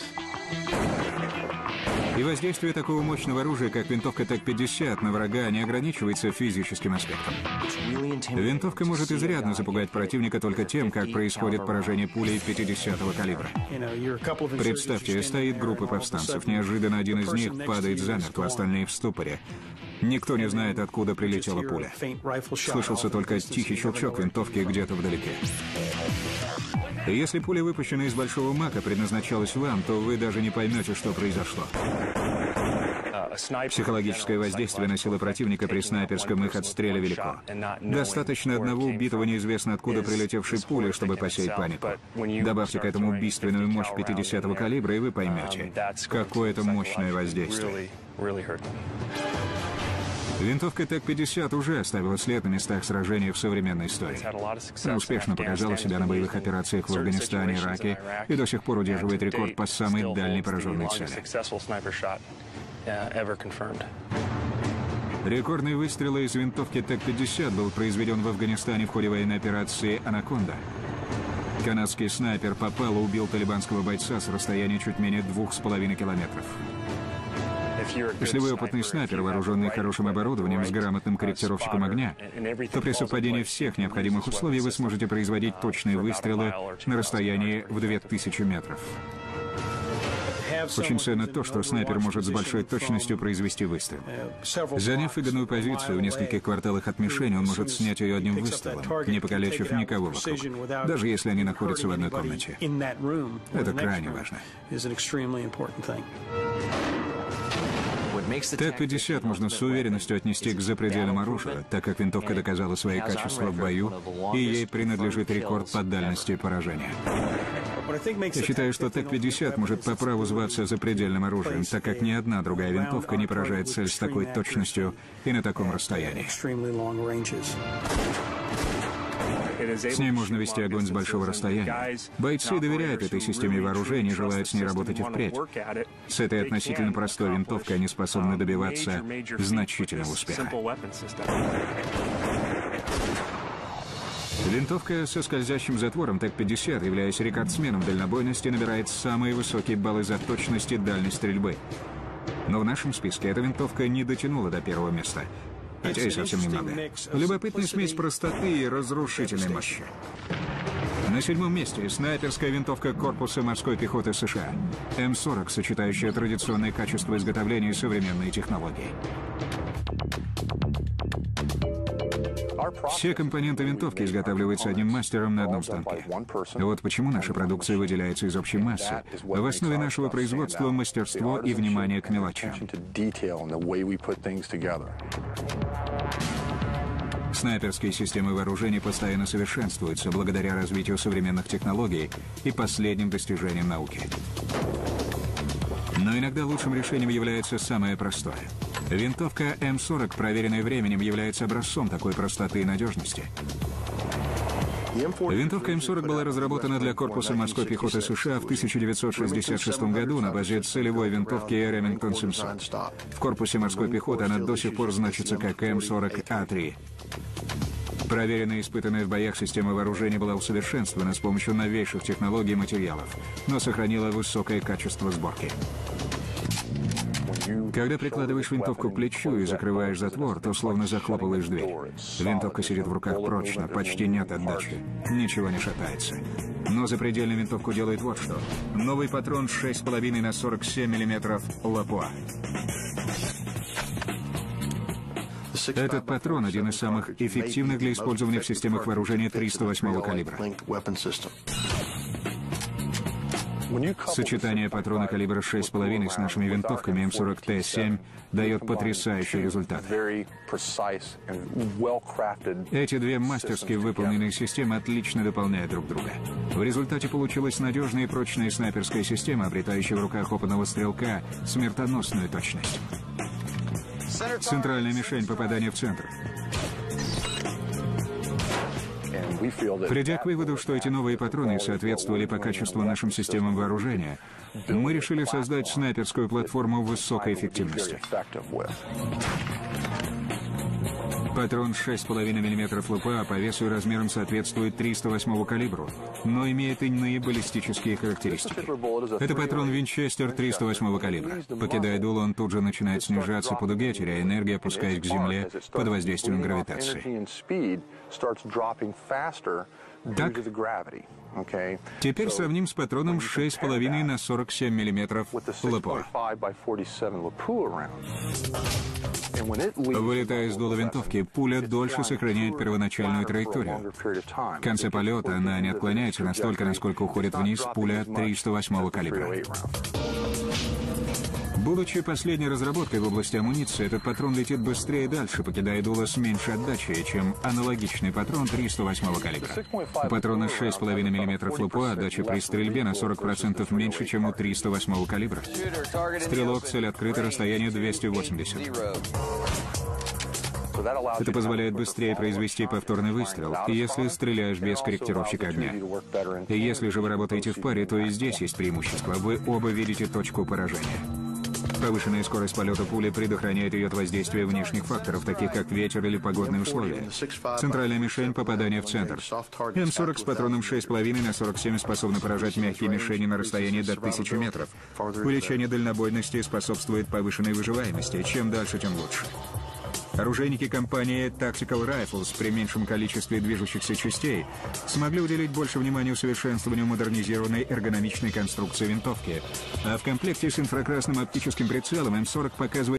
И воздействие такого мощного оружия, как винтовка Тек пятьдесят, на врага не ограничивается физическим аспектом. Винтовка может изрядно запугать противника только тем, как происходит поражение пулей пятидесятого калибра. Представьте, стоит группа повстанцев. Неожиданно один из них падает замертво, остальные в ступоре. Никто не знает, откуда прилетела пуля. Слышался только тихий щелчок винтовки где-то вдалеке. Если пуля, выпущена из Большого Мака, предназначалась вам, то вы даже не поймете, что произошло. Психологическое воздействие на силы противника при снайперском их отстреле велико. Достаточно одного убитого неизвестно откуда прилетевшей пули, чтобы посеять панику. Добавьте к этому убийственную мощь пятидесятого калибра, и вы поймете, какое это мощное воздействие. Винтовка Тек пятьдесят уже оставила след на местах сражений в современной истории. Она успешно показала себя на боевых операциях в Афганистане, Ираке и до сих пор удерживает рекорд по самой дальней пораженной цели. Рекордный выстрел из винтовки Тек пятьдесят был произведен в Афганистане в ходе военной операции «Анаконда». Канадский снайпер попал и убил талибанского бойца с расстояния чуть менее двух с половиной километров. Если вы опытный снайпер, вооруженный хорошим оборудованием с грамотным корректировщиком огня, то при совпадении всех необходимых условий вы сможете производить точные выстрелы на расстоянии в две тысячи метров. Очень ценно то, что снайпер может с большой точностью произвести выстрел. Заняв выгодную позицию в нескольких кварталах от мишени, он может снять ее одним выстрелом, не покалечив никого вокруг, даже если они находятся в одной комнате. Это крайне важно. Тек пятьдесят можно с уверенностью отнести к запредельному оружию, так как винтовка доказала свои качества в бою, и ей принадлежит рекорд по дальности поражения. Я считаю, что Тек пятьдесят может по праву зваться запредельным оружием, так как ни одна другая винтовка не поражает цель с такой точностью и на таком расстоянии. С ней можно вести огонь с большого расстояния. Бойцы доверяют этой системе вооружений и желают с ней работать и впредь. С этой относительно простой винтовкой они способны добиваться значительного успеха. Винтовка со скользящим затвором Тек пятьдесят, являясь рекордсменом дальнобойности, набирает самые высокие баллы за точность и дальность стрельбы. Но в нашем списке эта винтовка не дотянула до первого места. Хотя и совсем немного. Любопытная смесь простоты и разрушительной мощи. На седьмом месте снайперская винтовка корпуса морской пехоты США. эм сорок, сочетающая традиционные качества изготовления и современные технологии. Все компоненты винтовки изготавливаются одним мастером на одном станке. Вот почему наша продукция выделяется из общей массы. В основе нашего производства мастерство и внимание к мелочам. Снайперские системы вооружений постоянно совершенствуются благодаря развитию современных технологий и последним достижениям науки. Но иногда лучшим решением является самое простое. Винтовка эм сорок, проверенная временем, является образцом такой простоты и надежности. Винтовка эм сорок была разработана для корпуса морской пехоты США в тысяча девятьсот шестьдесят шестом году на базе целевой винтовки Ремингтон семьсот. В корпусе морской пехоты она до сих пор значится как эм сорок а три. Проверенная и испытанная в боях система вооружения была усовершенствована с помощью новейших технологий и материалов, но сохранила высокое качество сборки. Когда прикладываешь винтовку к плечу и закрываешь затвор, то словно захлопываешь дверь. Винтовка сидит в руках прочно, почти нет отдачи, ничего не шатается. Но запредельную винтовку делает вот что. Новый патрон шесть с половиной на сорок семь миллиметров Лапуа. Этот патрон один из самых эффективных для использования в системах вооружения триста восьмого калибра. Сочетание патрона калибра шесть с половиной с нашими винтовками эм сорок тэ семь дает потрясающий результат. Эти две мастерски выполненные системы отлично дополняют друг друга. В результате получилась надежная и прочная снайперская система, обретающая в руках опытного стрелка смертоносную точность. Центральная мишень попадания в центр. Придя к выводу, что эти новые патроны соответствовали по качеству нашим системам вооружения, мы решили создать снайперскую платформу высокой эффективности. Патрон шесть с половиной миллиметров Лапуа по весу и размерам соответствует триста восьмому калибру, но имеет иные баллистические характеристики. Это патрон Винчестер триста восьмого калибра. Покидая дуло, он тут же начинает снижаться по дуге, теряя энергию, опускаясь к земле под воздействием гравитации. Так, теперь сравним с патроном шесть с половиной на сорок семь миллиметров Лапуа. Вылетая из дула винтовки, пуля дольше сохраняет первоначальную траекторию. В конце полета она не отклоняется настолько, насколько уходит вниз пуля триста восьмого калибра. Будучи последней разработкой в области амуниции, этот патрон летит быстрее и дальше, покидая дуло с меньшей отдачей, чем аналогичный патрон триста восьмого калибра. У патрона шесть с половиной миллиметров Лапуа отдача при стрельбе на сорок процентов меньше, чем у триста восьмого калибра. Стрелок, цель открыта, расстояние двести восемьдесят. Это позволяет быстрее произвести повторный выстрел, если стреляешь без корректировщика огня. И если же вы работаете в паре, то и здесь есть преимущество. Вы оба видите точку поражения. Повышенная скорость полета пули предохраняет ее от воздействия внешних факторов, таких как ветер или погодные условия. Центральная мишень — попадание в центр. эм сорок с патроном шесть с половиной на сорок семь способна поражать мягкие мишени на расстоянии до тысячи метров. Увеличение дальнобойности способствует повышенной выживаемости. Чем дальше, тем лучше. Оружейники компании Tactical Rifles при меньшем количестве движущихся частей смогли уделить больше внимания усовершенствованию модернизированной эргономичной конструкции винтовки. А в комплекте с инфракрасным оптическим прицелом эм сорок показывает